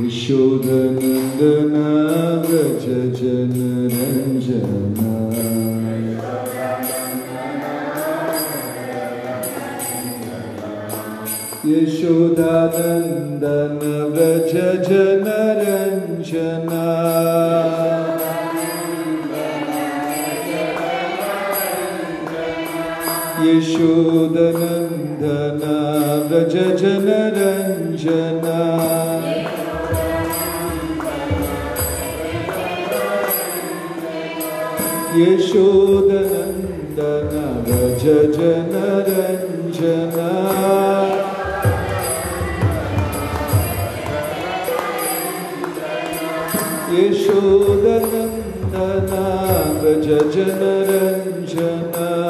यशोदनन्दन व्रज जनरञ्जना यशोदानन्दन व्रज जनरञ्जना यशोदनन्दन व्रज जनरञ्जना यशोदनन्दन व्रज जनरञ्जना यशोदनन्दन व्रज जनरञ्जना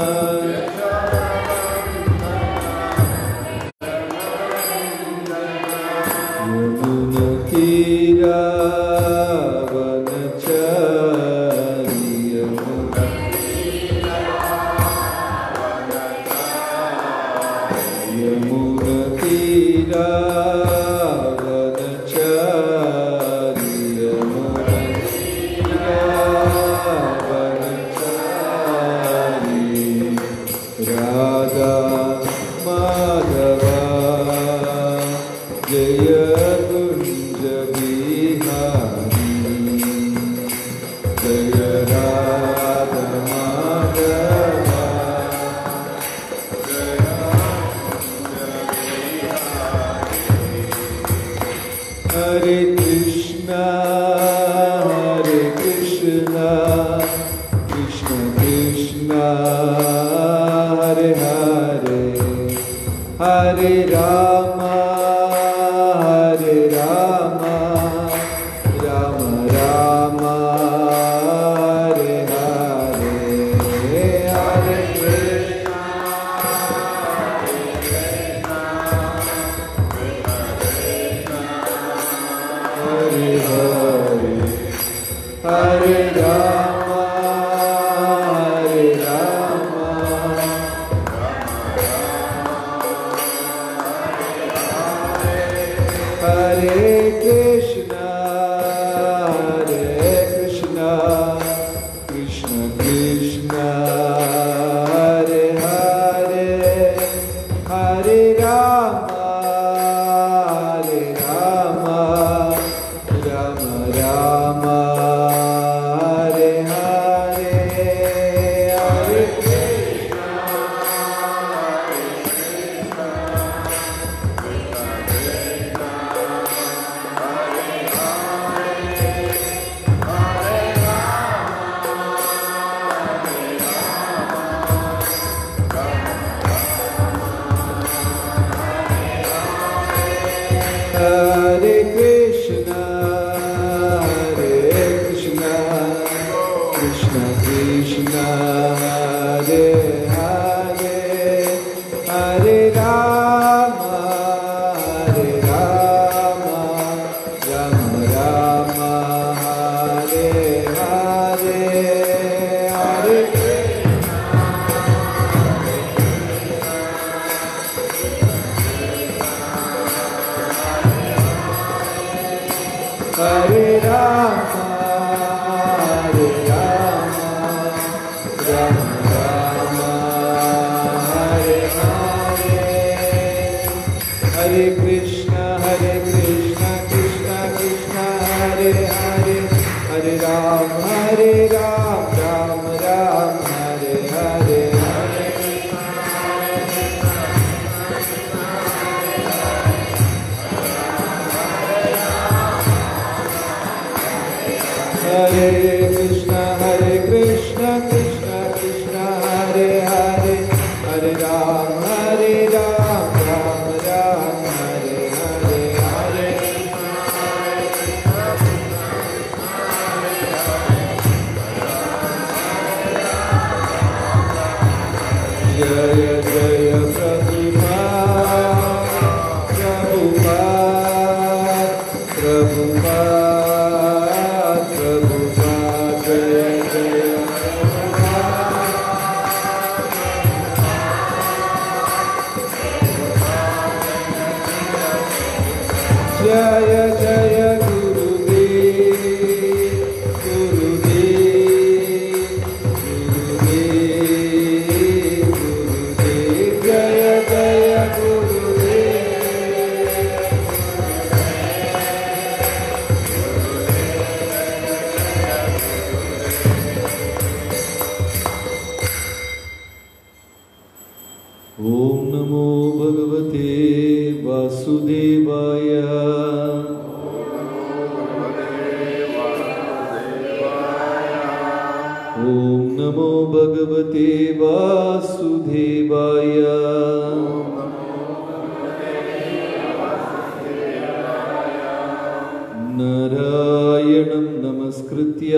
जय जय नमो भगवते वासुदेवाय। ओम नमो भगवते वासुदेवाय। नारायणं नमस्कृत्य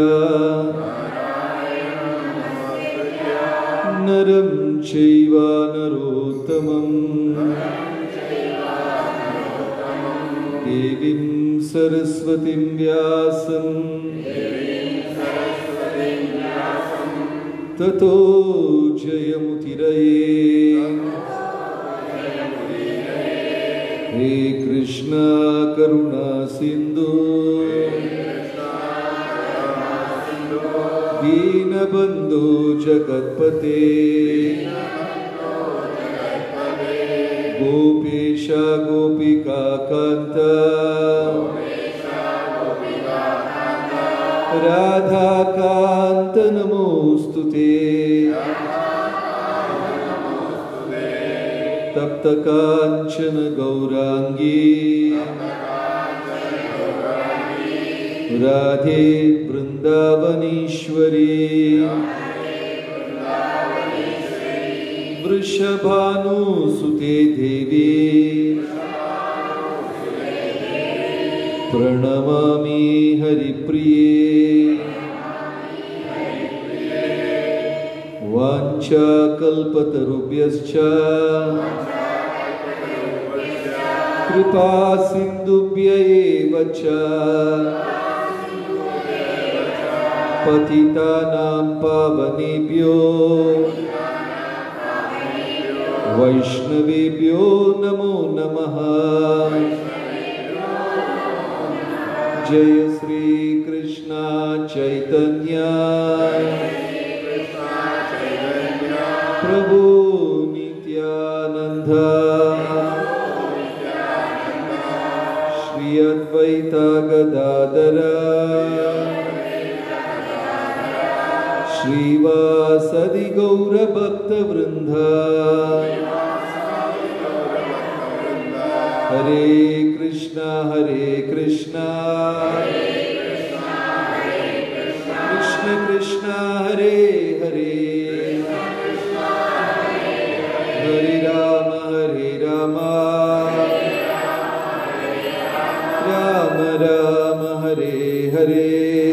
नरं चैव नरोत्तमं देवीं सरस्वतीं व्यासं ततो जयमुदीरये। हे कृष्ण करुणा सिंधु दीनबंधु जगत्पते गोपेश गोपिका कांत राधा कांत नमोस्तुते। तप्त कांचन गौरांगी राधे वृंदावनीश्वरी वृषभानुसुते देवी प्रणमामि हरिप्रिये। वाञ्छाकल्पतरुभ्यश्च कृपा सिन्धुभ्य एव च पतितानां पावनेभ्यो वैष्णवेभ्यो नमो नमः। जय श्री कृष्ण चैतन्य प्रभु नित्यानंद श्री अद्वैत गदाधर श्रीवासदि गौर भक्त वृंद। हरे कृष्णा कृष्ण कृष्ण हरे हरे हरे राम राम राम हरे हरे।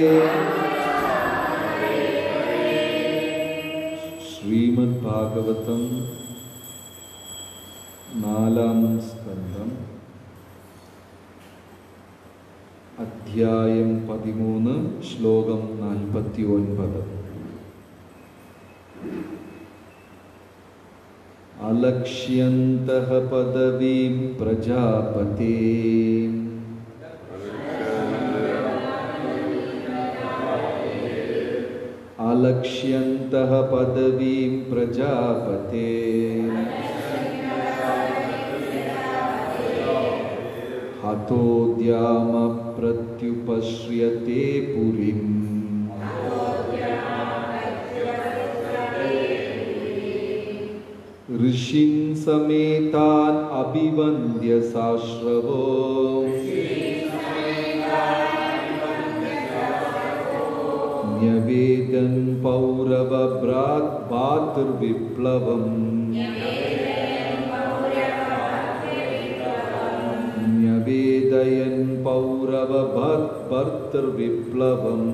श्रीमद्भागवतम नालाम स्कंदम अध्यायम 13 श्लोकम 49। अलक्ष्यन्तः पदवीं प्रजापते अलक्ष्यन्तः पदवीं प्रजापते हतोद्याम प्रत्युपश्यते पुरीम्। ऋषिं समेतान् अभिवन्द्य साश्रवो न्यवेदन् पौरवभ्रात् भातृविप्लवम्। न्यवेदयन् पौरवभ्रात् भर्तृविप्लवम्।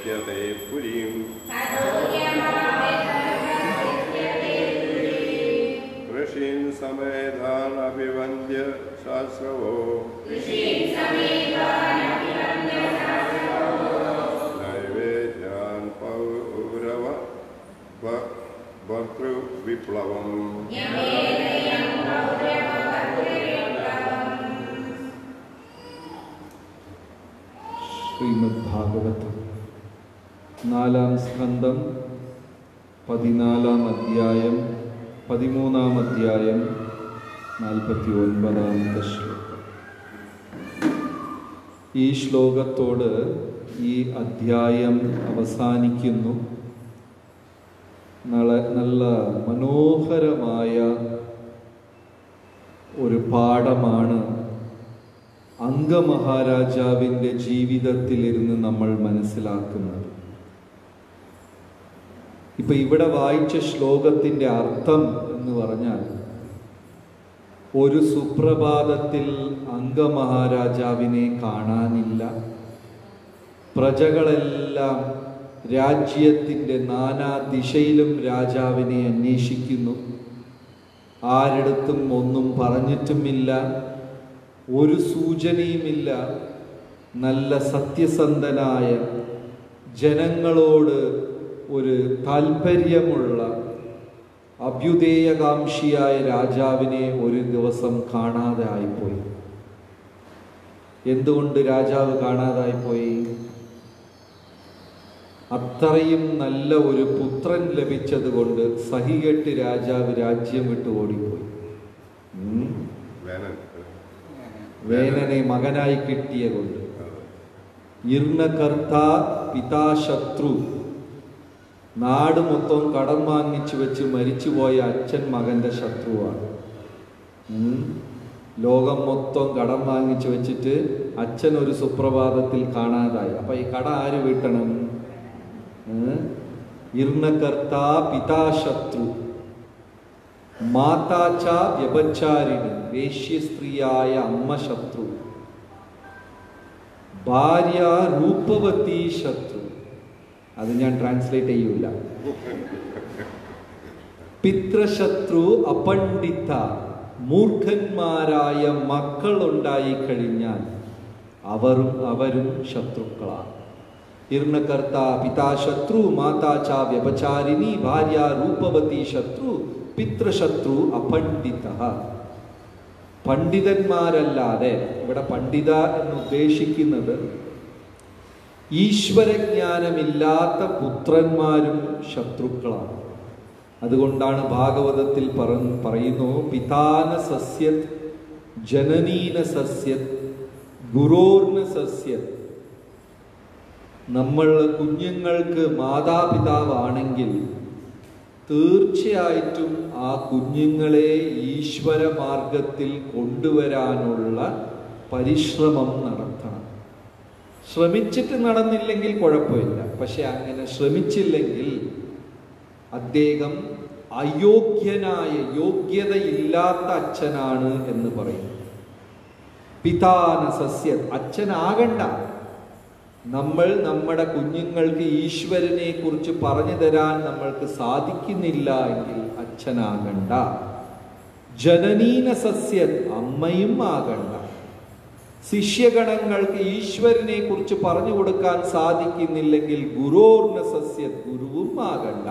प्रसिद्ध्यते पुरीं ऋषीन् समेधान् अभिवन्द्य शास्त्रवो नैवेद्यान् पौरव भर्तृविप्लवम् ശ്രീമദ് ഭാഗവതം 4-ാം സ്കന്ധം 14-ാം അധ്യായം 13-ാം അധ്യായം 49-ാമത്തെ ശ്ലോകം. ഈ ശ്ലോകത്തോട് ഈ അധ്യായം അവസാനിക്കുന്നു. നല്ല മനോഹരമായ ഒരു പാഠമാണ് അംഗമഹാരാജാവിൻ്റെ ജീവിതത്തിലിരുന്ന് നമ്മൾ മനസ്സിലാക്കുന്നത്. ഇപ്പൊ ഇവിടെ വായിച്ച ശ്ലോകത്തിൻ്റെ അർത്ഥം എന്ന് പറഞ്ഞാൽ, ഒരു സുപ്രഭാതത്തിൽ അംഗമഹാരാജാവിനെ കാണാനില്ല. പ്രജകളെല്ലാം രാജ്യത്തിൻ്റെ നാനാ ദിശയിലും രാജാവിനെ അന്വേഷിക്കുന്നു. ആരിടത്തും ഒന്നും പറഞ്ഞിട്ടുമില്ല, ഒരു സൂചനയുമില്ല. നല്ല സത്യസന്ധനായ, ജനങ്ങളോട് ഒരു താല്പര്യമുള്ള, അഭ്യുദയകാംക്ഷിയായ രാജാവിനെ ഒരു ദിവസം കാണാതെ ആയിപ്പോയി. എന്തുകൊണ്ട് രാജാവ് കാണാതായിപ്പോയി? അത്രയും നല്ല ഒരു പുത്രൻ ലഭിച്ചത് കൊണ്ട് സഹികെട്ട് രാജാവ് രാജ്യം വിട്ട് ഓടിപ്പോയി. വേനനെ മകനായി കിട്ടിയ കൊണ്ട്. ഇർണകർത്ത പിതാശത്രു, നാട് മൊത്തം കടം വാങ്ങിച്ചു വെച്ച് മരിച്ചുപോയ അച്ഛൻ മകന്റെ ശത്രുവാണ്. ലോകം മൊത്തം കടം വാങ്ങിച്ചു വെച്ചിട്ട് അച്ഛൻ ഒരു സുപ്രഭാതത്തിൽ കാണാതായി. അപ്പൊ ഈ കട ആര് വീട്ടണം? ഇർണകർത്ത പിതാശത്രു, മാതാച്ച വ്യഭിചാരിണി, വേശ്യസ്ത്രീയായ അമ്മ ശത്രു, ഭാര്യ രൂപവതി ശത്രു. അത് ഞാൻ ട്രാൻസ്ലേറ്റ് ചെയ്യൂല. പിതൃശത്രു അപണ്ഡിത, മൂർഖന്മാരായ മക്കൾ ഉണ്ടായി കഴിഞ്ഞാൽ അവരും ശത്രുക്കളാണ്. ഇർണകർത്ത പിതാശത്രു, മാതാച്ച വ്യഭിചാരിണി, ഭാര്യ രൂപവതി ശത്രു, പിതൃശത്രു അപണ്ഡിത. പണ്ഡിതന്മാരല്ലാതെ, ഇവിടെ പണ്ഡിത എന്ന് ഉദ്ദേശിക്കുന്നത് ഈശ്വരജ്ഞാനമില്ലാത്ത പുത്രന്മാരും ശത്രുക്കളാണ്. അതുകൊണ്ടാണ് ഭാഗവതത്തിൽ പറയുന്നു, പിതാന സസ്യത് ജനനീന സസ്യത് ഗുരോർന സസ്യത്. നമ്മൾ കുഞ്ഞുങ്ങൾക്ക് മാതാപിതാവാണെങ്കിൽ തീർച്ചയായിട്ടും ആ കുഞ്ഞുങ്ങളെ ഈശ്വര മാർഗത്തിൽ കൊണ്ടുവരാനുള്ള പരിശ്രമം നടത്തണം. ശ്രമിച്ചിട്ട് നടന്നില്ലെങ്കിൽ കുഴപ്പമില്ല. പക്ഷെ അങ്ങനെ ശ്രമിച്ചില്ലെങ്കിൽ അദ്ദേഹം അയോഗ്യനായ, യോഗ്യതയില്ലാത്ത അച്ഛനാണ് എന്ന് പറയുന്നു. പിതാന സസ്യ, അച്ഛനാകണ്ട. നമ്മൾ നമ്മുടെ കുഞ്ഞുങ്ങൾക്ക് ഈശ്വരനെ കുറിച്ച് പറഞ്ഞു തരാൻ നമ്മൾക്ക് സാധിക്കുന്നില്ല എങ്കിൽ അച്ഛനാകണ്ട. ജനനീന സസ്യത്, അമ്മയും ആകണ്ട. ശിഷ്യഗണങ്ങൾക്ക് ഈശ്വരനെ കുറിച്ച് പറഞ്ഞു കൊടുക്കാൻ സാധിക്കുന്നില്ലെങ്കിൽ ഗുരോർന സസ്യത്, ഗുരുവും ആകണ്ട.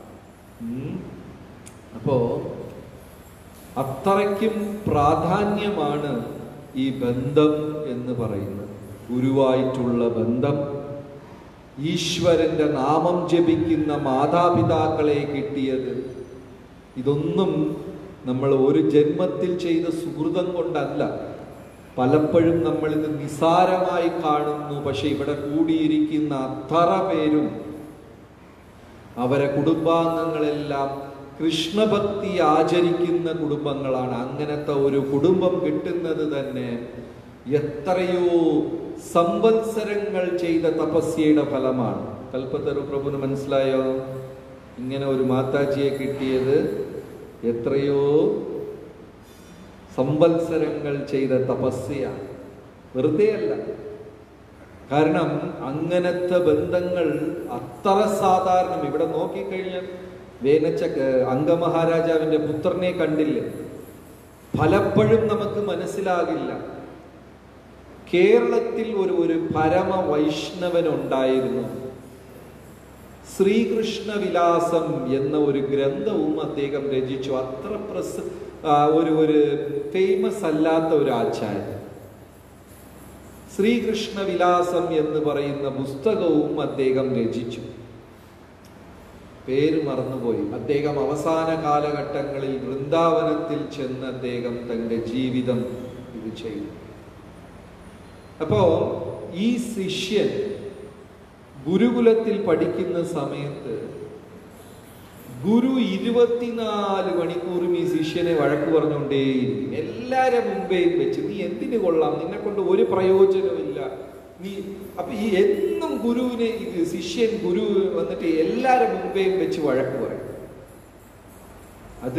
അപ്പോ അത്രയ്ക്കും പ്രാധാന്യമാണ് ഈ ബന്ധം എന്ന് പറയുന്നത്. ഗുരുവായിട്ടുള്ള ബന്ധം, ഈശ്വരന്റെ നാമം ജപിക്കുന്ന മാതാപിതാക്കളെ കിട്ടിയത്, ഇതൊന്നും നമ്മൾ ഒരു ജന്മത്തിൽ ചെയ്ത സുഹൃതം കൊണ്ടല്ല. പലപ്പോഴും നമ്മളിത് നിസാരമായി കാണുന്നു. പക്ഷെ ഇവിടെ കൂടിയിരിക്കുന്ന അത്ര പേരും അവരെ കുടുംബാംഗങ്ങളെല്ലാം കൃഷ്ണഭക്തി ആചരിക്കുന്ന കുടുംബങ്ങളാണ്. അങ്ങനത്തെ ഒരു കുടുംബം കിട്ടുന്നത് തന്നെ എത്രയോ സംവത്സരങ്ങൾ ചെയ്ത തപസ്യയുടെ ഫലമാണ്. കൽപ്പത്തരു പ്രഭുന് മനസ്സിലായോ? ഇങ്ങനെ ഒരു മാതാജിയെ കിട്ടിയത് എത്രയോ സംവത്സരങ്ങൾ ചെയ്ത തപസ്യയാണ്, വെറുതെ അല്ല. കാരണം അങ്ങനത്തെ ബന്ധങ്ങൾ അത്ര സാധാരണം. ഇവിടെ നോക്കിക്കഴിഞ്ഞാൽ അംഗമഹാരാജാവിന്റെ പുത്രനെ കണ്ടില്ലേ, പലപ്പോഴും നമുക്ക് മനസ്സിലാകില്ല. കേരളത്തിൽ ഒരു പരമ വൈഷ്ണവനുണ്ടായിരുന്നു. ശ്രീകൃഷ്ണ വിലാസം എന്ന ഒരു ഗ്രന്ഥവും അദ്ദേഹം രചിച്ചു. അത്ര ഒരു ഫേമസ് അല്ലാത്ത ഒരു ആചാര്യൻ. ശ്രീകൃഷ്ണ വിലാസം എന്ന് പറയുന്ന പുസ്തകവും അദ്ദേഹം രചിച്ചു. പേര് മറന്നുപോയി. അദ്ദേഹം അവസാന കാലഘട്ടങ്ങളിൽ വൃന്ദാവനത്തിൽ ചെന്ന് അദ്ദേഹം തൻ്റെ ജീവിതം ഇത് ചെയ്തു. അപ്പോ ഈ ശിഷ്യൻ ഗുരുകുലത്തിൽ പഠിക്കുന്ന സമയത്ത് ഗുരു 24 മണിക്കൂറും ഈ ശിഷ്യനെ വഴക്ക് പറഞ്ഞുകൊണ്ടേയിരിക്കും. എല്ലാരെ മുമ്പേയും വെച്ച്, നീ എന്തിനു കൊള്ളാം, നിന്നെ കൊണ്ട് ഒരു പ്രയോജനമില്ല, നീ അപ്പൊ ഈ എന്നും ഗുരുവിനെ ശിഷ്യൻ ഗുരു വന്നിട്ട് എല്ലാരെ മുമ്പേയും വെച്ച് വഴക്ക് പറയും. അത്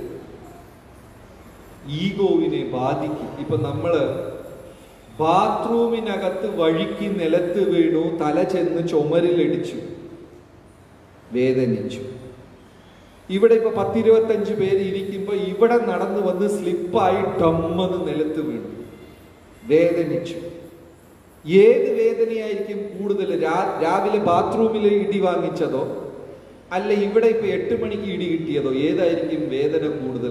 ഈഗോവിനെ ബാധിക്കും. ഇപ്പൊ നമ്മള് ബാത്റൂമിനകത്ത് വഴിക്ക് നിലത്ത് വീണു, തല ചെന്ന് ചുമരിലടിച്ചു, വേദനിച്ചു. ഇവിടെ ഇപ്പൊ 10-25 പേര് ഇരിക്കുമ്പോ ഇവിടെ നടന്നു വന്ന് സ്ലിപ്പായി ടമ്മെന്ന് നിലത്ത് വീണു, വേദനിച്ചു. ഏത് വേദനയായിരിക്കും കൂടുതൽ? രാവിലെ ബാത്റൂമിൽ ഇടി വാങ്ങിച്ചതോ അല്ല ഇവിടെ ഇപ്പൊ 8 മണിക്ക് ഇടി കിട്ടിയതോ? ഏതായിരിക്കും വേദന കൂടുതൽ?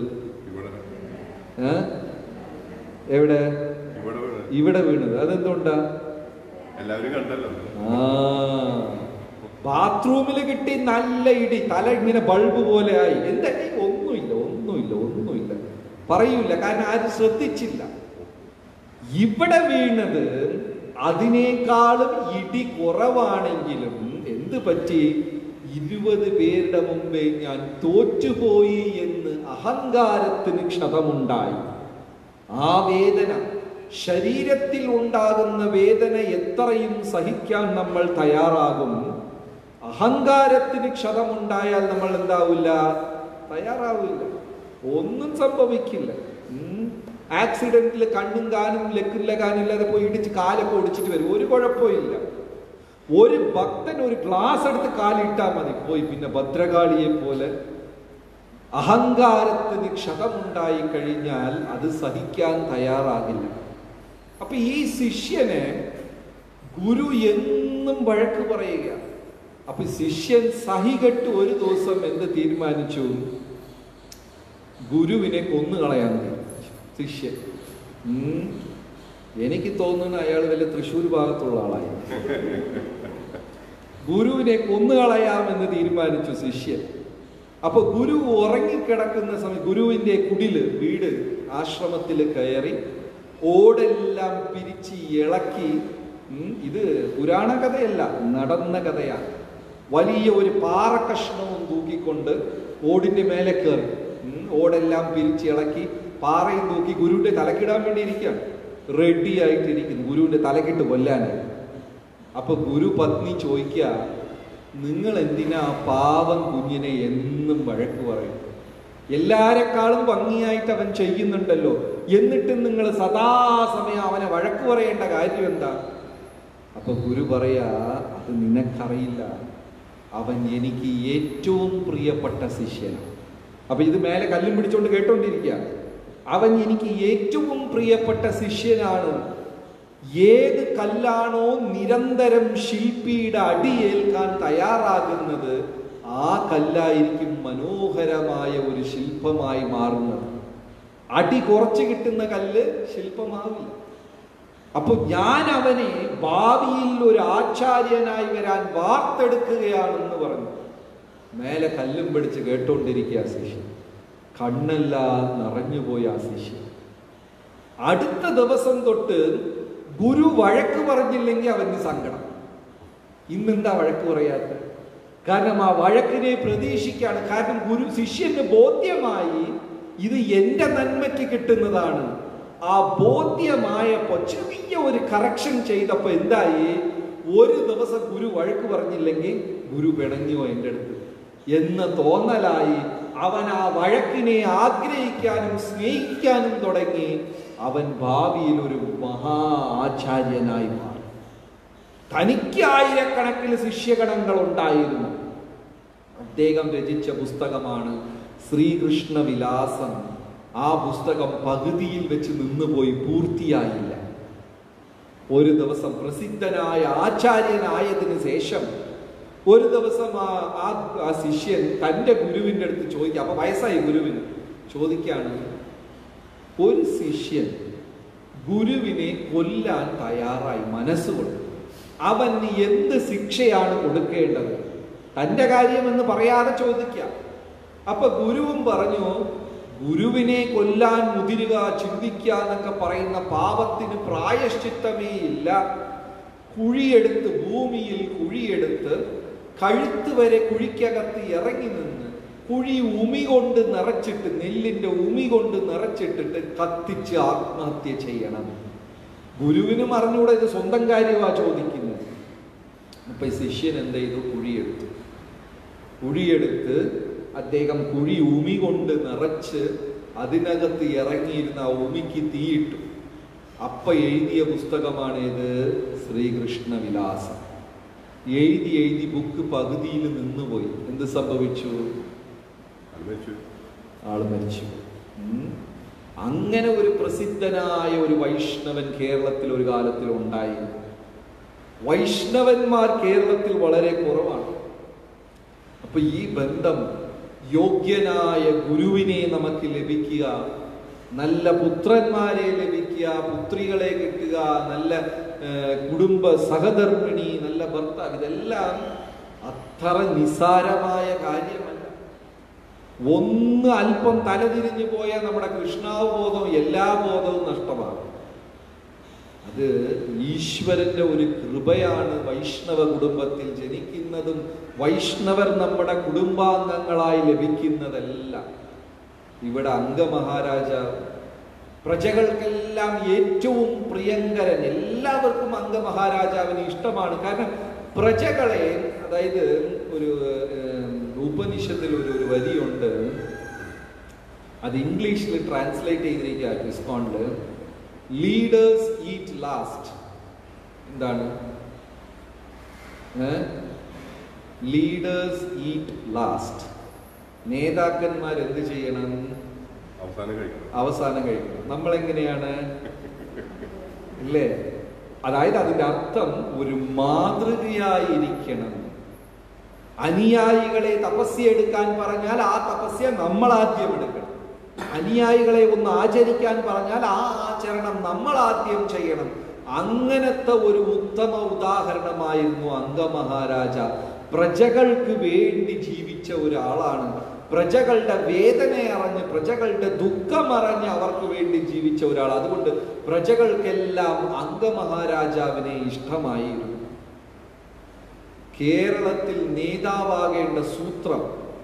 എവിടെ? ഇവിടെ വീണത്. അതെന്തുകൊണ്ടാ? എല്ലാവരും കണ്ടല്ലോ. ബാത്റൂമിൽ കിട്ടി നല്ല ഇടി, തല ഇങ്ങനെ ബൾബ് പോലെ ആയി. എന്താ? ഒന്നുമില്ല പറയൂല, കാരണം ആരും ശ്രദ്ധിച്ചില്ല. ഇവിടെ വീണത് അതിനേക്കാളും ഇടി കുറവാണെങ്കിലും എന്ത് പറ്റി? 20 പേരുടെ മുമ്പേ ഞാൻ തോറ്റുപോയി എന്ന് അഹങ്കാരത്തിന് ക്ഷതമുണ്ടായി. ആ വേദന, ശരീരത്തിൽ ഉണ്ടാകുന്ന വേദന എത്രയും സഹിക്കാൻ നമ്മൾ തയ്യാറാകും. അഹങ്കാരത്തിന് ക്ഷതമുണ്ടായാൽ നമ്മൾ എന്താവില്ല? തയ്യാറാവില്ല. ഒന്നും സംഭവിക്കില്ല. ആക്സിഡന്റിൽ കണ്ണും കാനും ലക്കില്ല കാനില്ലാതെ പോയി ഇടിച്ച് കാലൊക്കെ ഒടിച്ചിട്ട് വരും, ഒരു കുഴപ്പമില്ല. ഒരു ഭക്തൻ ഒരു ഗ്ലാസ് എടുത്ത് കാലിട്ടാൽ മതി, പോയി പിന്നെ ഭദ്രകാളിയെ പോലെ. അഹങ്കാരത്തിന് ക്ഷതമുണ്ടായി കഴിഞ്ഞാൽ അത് സഹിക്കാൻ തയ്യാറാകില്ല. അപ്പൊ ഈ ശിഷ്യനെ ഗുരു എന്നും വഴക്ക് പറയുക. അപ്പൊ ശിഷ്യൻ സഹികെട്ട് ഒരു ദിവസം എന്ത് തീരുമാനിച്ചു? ഗുരുവിനെ കൊന്നുകളയാൻ തീരുമാനിച്ചു ശിഷ്യൻ. എനിക്ക് തോന്നുന്നു അയാൾ വല്ല തൃശ്ശൂർ ഭാഗത്തുള്ള ആളായി. ഗുരുവിനെ കൊന്നുകളയാമെന്ന് തീരുമാനിച്ചു ശിഷ്യൻ. അപ്പൊ ഗുരു ഉറങ്ങിക്കിടക്കുന്ന സമയം ഗുരുവിന്റെ കുടില്, വീട്, ആശ്രമത്തിൽ കയറി ഓടെല്ലാം പിരിച്ച് ഇളക്കി. ഇത് പുരാണ കഥയല്ല, നടന്ന കഥയാണ്. വലിയ ഒരു പാറക്കഷ്ണവും തൂക്കിക്കൊണ്ട് ഓടിന്റെ മേലെ കയറി ഓടെല്ലാം പിരിച്ച് ഇളക്കി പാറയും തൂക്കി ഗുരുവിന്റെ തലക്കിടാൻ വേണ്ടി ഇരിക്കുകയാണ്. റെഡി ആയിട്ടിരിക്കുന്നു ഗുരുവിന്റെ തലക്കിട്ട് കൊല്ലാനായി. അപ്പൊ ഗുരു പത്നി ചോദിക്കുക, നിങ്ങൾ എന്തിനാ പാവം കുഞ്ഞിനെ എന്നും വഴക്ക് പറയും? എല്ലാരെക്കാളും ഭംഗിയായിട്ട് അവൻ ചെയ്യുന്നുണ്ടല്ലോ, എന്നിട്ടും നിങ്ങൾ സദാസമയം അവനെ വഴക്ക് പറയേണ്ട കാര്യം എന്താ? അപ്പൊ ഗുരു പറയാ, അത് നിനക്കറിയില്ല, അവൻ എനിക്ക് ഏറ്റവും പ്രിയപ്പെട്ട ശിഷ്യനാണ്. അപ്പൊ ഇത് മേലെ കല്ലും പിടിച്ചോണ്ട് കേട്ടോണ്ടിരിക്കുക. അവൻ എനിക്ക് ഏറ്റവും പ്രിയപ്പെട്ട ശിഷ്യനാണ്. ഏത് കല്ലാണോ നിരന്തരം ശില്പിയുടെ അടിയേൽക്കാൻ തയ്യാറാകുന്നത്, ആ കല്ലായിരിക്കും മനോഹരമായ ഒരു ശില്പമായി മാറുന്നത്. അടി കുറച്ച് കിട്ടുന്ന കല്ല് ശില്പമാവില്ല. അപ്പൊ ഞാൻ അവനെ ഭാവിയിൽ ഒരു ആചാര്യനായി വരാൻ വാർത്തെടുക്കുകയാണെന്ന് പറഞ്ഞു. മേലെ കല്ലും പിടിച്ച് കേട്ടോണ്ടിരിക്കുക ശിഷ്യൻ. കണ്ണെല്ലാം നിറഞ്ഞുപോയി ആ ശിഷ്യൻ. അടുത്ത ദിവസം തൊട്ട് ഗുരു വഴക്ക് പറഞ്ഞില്ലെങ്കിൽ അവന് സങ്കടം. ഇന്നെന്താ വഴക്ക് പറയാത്ത? കാരണം ആ വഴക്കിനെ പ്രതീക്ഷിക്കാണ്. കാരണം ഗുരു ശിഷ്യന് ബോധ്യമായി ഇത് എന്റെ നന്മയ്ക്ക് കിട്ടുന്നതാണ്. ആ ബോധ്യമായപ്പോ ചെറിയ ഒരു കറക്ഷൻ ചെയ്തപ്പോ എന്തായി? ഒരു ദിവസം ഗുരു വഴക്ക് പറഞ്ഞില്ലെങ്കിൽ ഗുരു പിണങ്ങിയോ എൻ്റെ അടുത്ത് എന്ന തോന്നലായി. അവൻ ആ വഴക്കിനെ ആഗ്രഹിക്കാനും സ്നേഹിക്കാനും തുടങ്ങി. അവൻ ഭാവിയിൽ ഒരു മഹാ ആചാര്യനായി മാറി. തനിക്ക് ആയിരക്കണക്കിന് ശിഷ്യഗണങ്ങൾ ഉണ്ടായിരുന്നു. അദ്ദേഹം രചിച്ച പുസ്തകമാണ് ശ്രീകൃഷ്ണ വിലാസം. ആ പുസ്തകം പകുതിയിൽ വെച്ച് നിന്നുപോയി, പൂർത്തിയായില്ല. ഒരു ദിവസം പ്രസിദ്ധനായ ആചാര്യനായതിനു ശേഷം ഒരു ദിവസം ആ ശിഷ്യൻ തൻ്റെ ഗുരുവിൻ്റെ അടുത്ത് ചോദിക്കുക. അപ്പൊ വയസ്സായി ഗുരുവിന്. ചോദിക്കാണ്, ഒരു ശിഷ്യൻ ഗുരുവിനെ കൊല്ലാൻ തയ്യാറായി മനസ്സുകൊണ്ട്, അവന് എന്ത് ശിക്ഷയാണ് കൊടുക്കേണ്ടത്? തൻ്റെ കാര്യമെന്ന് പറയാതെ ചോദിക്കാം. അപ്പൊ ഗുരുവും പറഞ്ഞു, ഗുരുവിനെ കൊല്ലാൻ മുതിരുക, ചിന്തിക്കുക എന്നൊക്കെ പറയുന്ന പാപത്തിന് പ്രായശ്ചിത്തമേ ഇല്ല. കുഴിയെടുത്ത്, ഭൂമിയിൽ കുഴിയെടുത്ത് കഴുത്ത് വരെ കുഴിക്കകത്ത് ഇറങ്ങി നിന്ന് കുഴി ഉമി കൊണ്ട് നിറച്ചിട്ട്, നെല്ലിന്റെ ഉമി കൊണ്ട് നിറച്ചിട്ടിട്ട് കത്തിച്ച് ആത്മഹത്യ ചെയ്യണം. ഗുരുവിനും അറിഞ്ഞൂടെ ഇത് സ്വന്തം കാര്യമാ ചോദിക്കുന്നത്. അപ്പൊ ശിഷ്യൻ എന്ത് ചെയ്തു? കുഴിയെടുത്ത് അദ്ദേഹം കുഴി ഉമി കൊണ്ട് നിറച്ച് അതിനകത്ത് ഇറങ്ങിയിരുന്ന ആ ഉമിക്ക് തീയിട്ടു. അപ്പ എഴുതിയ പുസ്തകമാണ് ഇത്, ശ്രീകൃഷ്ണ വിലാസം. എഴുതി ബുക്ക് പകുതിയിൽ നിന്നുപോയി. എന്ത് സംഭവിച്ചു? ആള് മരിച്ചു. അങ്ങനെ ഒരു പ്രസിദ്ധനായ ഒരു വൈഷ്ണവൻ കേരളത്തിൽ ഒരു കാലത്തിൽ ഉണ്ടായിരുന്നു. വൈഷ്ണവന്മാർ കേരളത്തിൽ വളരെ കുറവാണ്. അപ്പൊ ഈ ബന്ധം, യോഗ്യനായ ഗുരുവിനെ നമുക്ക് ലഭിക്കുക, നല്ല പുത്രന്മാരെ ലഭിക്കുക, പുത്രികളെ കിട്ടുക, നല്ല കുടുംബ സഹധർമ്മിണി, നല്ല ഭർത്താവ്, ഇതെല്ലാം അത്ര നിസ്സാരമായ കാര്യമല്ല. ഒന്ന് അല്പം തലതിരിഞ്ഞു പോയാൽ നമ്മുടെ കൃഷ്ണാവബോധം, എല്ലാ ബോധവും നഷ്ടമാണ്. അത് ഈശ്വരന്റെ ഒരു കൃപയാണ് വൈഷ്ണവ കുടുംബത്തിൽ ജനിക്കുന്നതും വൈഷ്ണവർ നമ്മുടെ കുടുംബാംഗങ്ങളായി ലഭിക്കുന്നതെല്ലാം. ഇവിടെ അംഗമഹാരാജാവ് പ്രജകൾക്കെല്ലാം ഏറ്റവും പ്രിയങ്കരൻ. എല്ലാവർക്കും അംഗമഹാരാജാവിന് ഇഷ്ടമാണ്. കാരണം പ്രജകളെ, അതായത് ഒരു ഉപനിഷത്തിൽ ഒരു വരിയുണ്ട്, അത് ഇംഗ്ലീഷിൽ ട്രാൻസ്ലേറ്റ് ചെയ്തിരിക്കുക ഇസ്കോണില്. Leaders eat last. എന്താണ്? Leaders eat last. നേതാക്കന്മാർ എന്ത് ചെയ്യണം? അവസാനം കഴിക്കണം. നമ്മളെങ്ങനെയാണ്? ഇല്ലേ? അതായത് അതിന്റെ അർത്ഥം ഒരു മാതൃകയായിരിക്കണം. അനുയായികളെ തപസ്യ എടുക്കാൻ പറഞ്ഞാൽ ആ തപസ്യ നമ്മൾ ആദ്യം എടുക്കണം. അനുയായികളെ ഒന്ന് ആചരിക്കാൻ പറഞ്ഞാൽ ആ ആചരണം നമ്മൾ ആദ്യം ചെയ്യണം. അങ്ങനത്തെ ഒരു ഉത്തമ ഉദാഹരണമായിരുന്നു അംഗമഹാരാജ. പ്രജകൾക്ക് വേണ്ടി ജീവിച്ച ഒരാളാണ്. പ്രജകളുടെ വേദന അറിഞ്ഞ്, പ്രജകളുടെ ദുഃഖം അറിഞ്ഞ് അവർക്ക് വേണ്ടി ജീവിച്ച ഒരാൾ. അതുകൊണ്ട് പ്രജകൾക്കെല്ലാം അംഗമഹാരാജാവിനെ ഇഷ്ടമായിരുന്നു. കേരളത്തിൽ നേതാവാകേണ്ട സൂത്രം,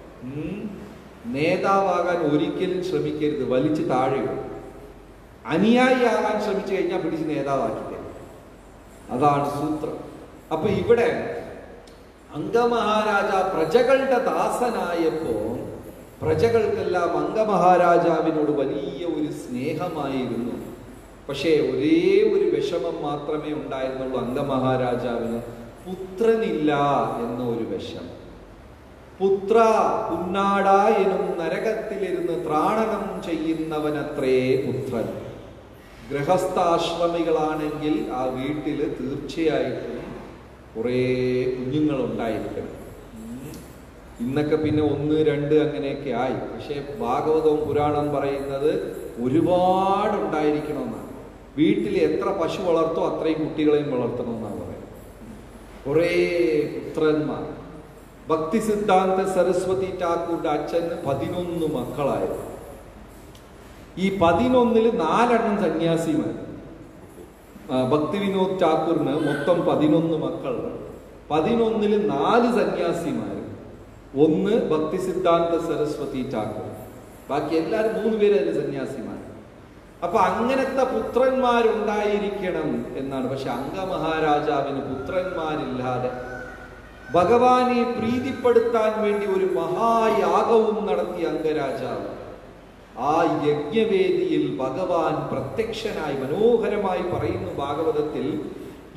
നേതാവാകാൻ ഒരിക്കലും ശ്രമിക്കരുത്, വലിച്ചു താഴെ. അനുയായിയാകാൻ ശ്രമിച്ചു കഴിഞ്ഞാൽ പിടിച്ച് നേതാവാക്കി തരും. അതാണ് സൂത്രം. അപ്പൊ ഇവിടെ അംഗമഹാരാജ പ്രജകളുടെ ദാസനായപ്പോ പ്രജകൾക്കെല്ലാം അംഗമഹാരാജാവിനോട് വലിയ ഒരു സ്നേഹമായിരുന്നു. പക്ഷേ ഒരേ ഒരു വിഷമം മാത്രമേ ഉണ്ടായിരുന്നുള്ളൂ അംഗമഹാരാജാവിന്. പുത്രനില്ല എന്ന ഒരു വിഷമം. പുത്ര പുന്നാട എന്നും നരകത്തിലിരുന്ന് ത്രാണനം ചെയ്യുന്നവനത്രേ പുത്രൻ. ഗൃഹസ്ഥാശ്രമികളാണെങ്കിൽ ആ വീട്ടിൽ തീർച്ചയായിട്ടും കുറേ കുഞ്ഞുങ്ങളുണ്ടായിരിക്കണം. ഇന്നൊക്കെ പിന്നെ 1, 2 അങ്ങനെയൊക്കെ ആയി. പക്ഷെ ഭാഗവതവും പുരാണം പറയുന്നത് ഒരുപാടുണ്ടായിരിക്കണമെന്നാണ്. വീട്ടിൽ എത്ര പശു വളർത്തോ അത്രയും കുട്ടികളെയും വളർത്തണമെന്നാണ് പറയുന്നത്. കുറേ പുത്രന്മാർ. ഭക്തി സിദ്ധാന്ത സരസ്വതി ഠാക്കൂറിന്റെ അച്ഛന് 11 മക്കളായിരുന്നു. ഈ 11-ൽ 4 സന്യാസിമാർ. ഭക്തി വിനോദ് ഠാക്കൂറിന് മൊത്തം 11 മക്കൾ. 11-ൽ 4 സന്യാസിമാർ, 1 ഭക്തി സിദ്ധാന്ത സരസ്വതി ഠാക്കൂർ, ബാക്കി എല്ലാവരും 3 പേര് സന്യാസിമാർ. അപ്പൊ അങ്ങനത്തെ പുത്രന്മാരുണ്ടായിരിക്കണം എന്നാണ്. പക്ഷെ അംഗമഹാരാജാവിന് പുത്രന്മാരില്ലാതെ ഭഗവാനെ പ്രീതിപ്പെടുത്താൻ വേണ്ടി ഒരു മഹായാഗവും നടത്തിയ അംഗരാജാവ്. ആ യജ്ഞവേദിയിൽ ഭഗവാൻ പ്രത്യക്ഷനായി. മനോഹരമായി പറയുന്നു ഭാഗവതത്തിൽ,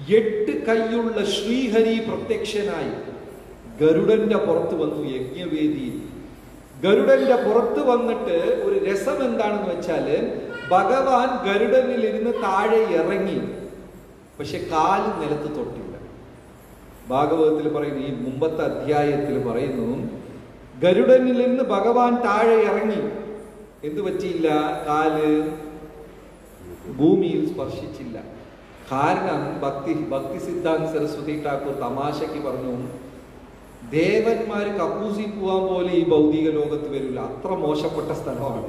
8 കൈയുള്ള ശ്രീഹരി പ്രത്യക്ഷനായി ഗരുഡന്റെ പുറത്ത് വന്നു യജ്ഞവേദിയിൽ. ഗരുഡന്റെ പുറത്ത് വന്നിട്ട് ഒരു രസം എന്താണെന്ന് വെച്ചാല് ഭഗവാൻ ഗരുഡനിലിരുന്ന് താഴെ ഇറങ്ങി, പക്ഷെ കാല് നിലത്ത് തൊട്ടില്ല. ഭാഗവതത്തിൽ പറയുന്നു, ഈ മുമ്പത്തെ അധ്യായത്തിൽ പറയുന്നു, ഗരുഡനിൽ നിന്ന് ഭഗവാൻ താഴെ ഇറങ്ങി, എന്തു പറ്റിയില്ല? കാല് ഭൂമിയിൽ സ്പർശിച്ചില്ല. കാരണം ഭക്തി സിദ്ധാന്ത സരസ്വതി ഠാക്കൂർ തമാശയ്ക്ക് പറഞ്ഞു, ദേവന്മാര് കക്കൂസി പോവാൻ പോലെ ഈ ഭൗതിക ലോകത്ത് വരില്ല, അത്ര മോശപ്പെട്ട സ്ഥലമാണ്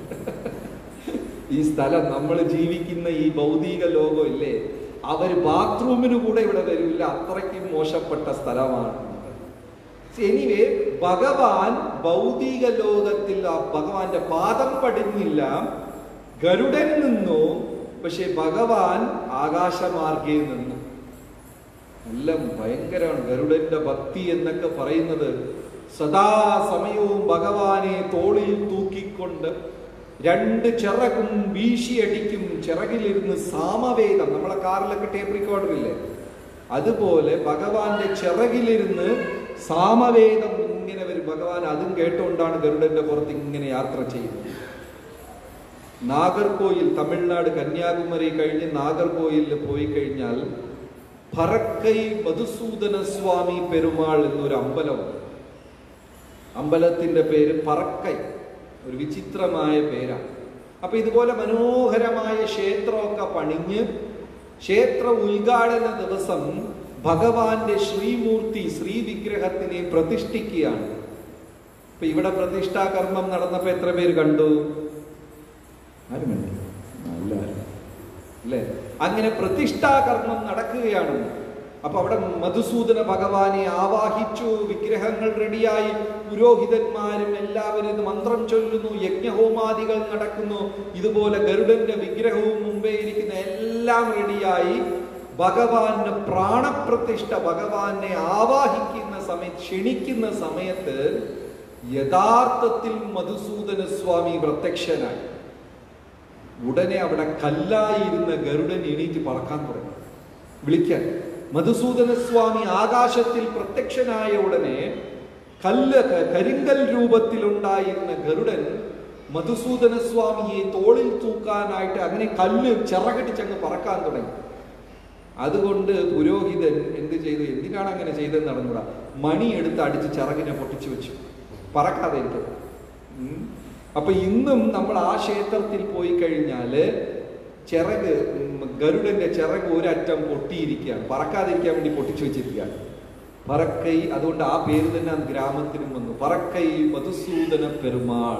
ഈ സ്ഥലം. നമ്മൾ ജീവിക്കുന്ന ഈ ഭൗതിക ലോകം ഇല്ലേ, അവര് ബാത്റൂമിന് കൂടെ ഇവിടെ വരില്ല, അത്രയ്ക്കും മോശപ്പെട്ട സ്ഥലമാണ്. എനിവേ, ഭഗവാൻ ഭൗതിക ലോകത്തിൽ ഭഗവാന്റെ പാദം പടിഞ്ഞില്ല, ഗരുഡൻ നിന്നു, പക്ഷെ ഭഗവാൻ ആകാശമാർഗേ നിന്നു. എല്ലാം ഭയങ്കരമാണ് ഗരുഡന്റെ ഭക്തി എന്നൊക്കെ പറയുന്നത്. സദാസമയവും ഭഗവാനെ തോളിൽ തൂക്കിക്കൊണ്ട് 2 ചിറകും വീശിയടിക്കും. ചിറകിലിരുന്ന് സാമവേദം, നമ്മളെ കാറിലൊക്കെ ടേപ്പ് റെക്കോർഡർ ഇല്ലേ, അതുപോലെ ഭഗവാന്റെ ചിറകിലിരുന്ന് സാമവേദം ഇങ്ങനെ വരും. ഭഗവാൻ അതും കേട്ടുകൊണ്ടാണ് ഗരുഡന്റെ പുറത്ത് ഇങ്ങനെ യാത്ര ചെയ്യുന്നത്. നാഗർകോയിൽ, തമിഴ്നാട് കന്യാകുമാരി കഴിഞ്ഞ് നാഗർകോയിലിൽ പോയി കഴിഞ്ഞാൽ പറക്കൈ മധുസൂദന സ്വാമി പെരുമാൾ എന്നൊരു അമ്പലമുണ്ട്. അമ്പലത്തിന്റെ പേര് പറക്കൈ, ഒരു വിചിത്രമായ പേരാണ്. അപ്പൊ ഇതുപോലെ മനോഹരമായ ക്ഷേത്രമൊക്കെ പണിഞ്ഞ് ക്ഷേത്ര ഉദ്ഘാടന ദിവസം ഭഗവാന്റെ ശ്രീമൂർത്തി, ശ്രീവിഗ്രഹത്തിനെ പ്രതിഷ്ഠിക്കുകയാണ്. ഇപ്പൊ ഇവിടെ പ്രതിഷ്ഠാകർമ്മം നടന്നപ്പോ എത്ര പേര് കണ്ടു? ആരും കണ്ടില്ല, അല്ലേ? അങ്ങനെ പ്രതിഷ്ഠാകർമ്മം നടക്കുകയാണ്. അപ്പൊ അവിടെ മധുസൂദന ഭഗവാനെ ആവാഹിച്ചു, വിഗ്രഹങ്ങൾ റെഡിയായി, പുരോഹിതന്മാരും എല്ലാവരും ഇത് മന്ത്രം ചൊല്ലുന്നു, യജ്ഞഹോമാദികൾ നടക്കുന്നു. ഇതുപോലെ ഗരുഡന്റെ വിഗ്രഹവും മുമ്പേ ഇരിക്കുന്ന എല്ലാം റെഡിയായി. ഭഗവാന്റെ പ്രാണപ്രതിഷ്ഠ, ഭഗവാനെ ആവാഹിക്കുന്ന സമയത്ത്, ക്ഷണിക്കുന്ന സമയത്ത് യഥാർത്ഥത്തിൽ മധുസൂദന സ്വാമി പ്രത്യക്ഷനായി. ഉടനെ അവിടെ കല്ലായിരുന്ന ഗരുഡൻ എണീറ്റ് പറക്കാൻ തുടങ്ങി, വിളിക്കാൻ. മധുസൂദന സ്വാമി ആകാശത്തിൽ പ്രത്യക്ഷനായ ഉടനെ കരിങ്കൽ രൂപത്തിലുണ്ടായിരുന്ന ഗരുഡൻ മധുസൂദന സ്വാമിയെ തോളിൽ തൂക്കാനായിട്ട് അങ്ങനെ കല്ല് ചിറകടിച്ചങ്ങ് പറക്കാൻ തുടങ്ങി. അതുകൊണ്ട് പുരോഹിതൻ എന്ത് ചെയ്തു? എന്തിനാണ് അങ്ങനെ ചെയ്തതെന്ന് അറിഞ്ഞൂടാ, മണി എടുത്ത് അടിച്ച് ചിറകിനെ പൊട്ടിച്ചു വെച്ചു, പറക്കാതെ ഇരിക്കും. അപ്പൊ ഇന്നും നമ്മൾ ആ ക്ഷേത്രത്തിൽ പോയി കഴിഞ്ഞാല് ചിറക്, ഗരുഡന്റെ ചിറക് ഒരറ്റം പൊട്ടിയിരിക്കുകയാണ്, പറക്കാതിരിക്കാൻ വേണ്ടി പൊട്ടിച്ചു വെച്ചിരിക്കുകയാണ്. പറക്കൈ, അതുകൊണ്ട് ആ പേര് തന്നെ ആ ഗ്രാമത്തിനും വന്നു, പറക്കൈ മധുസൂദന പെരുമാൾ.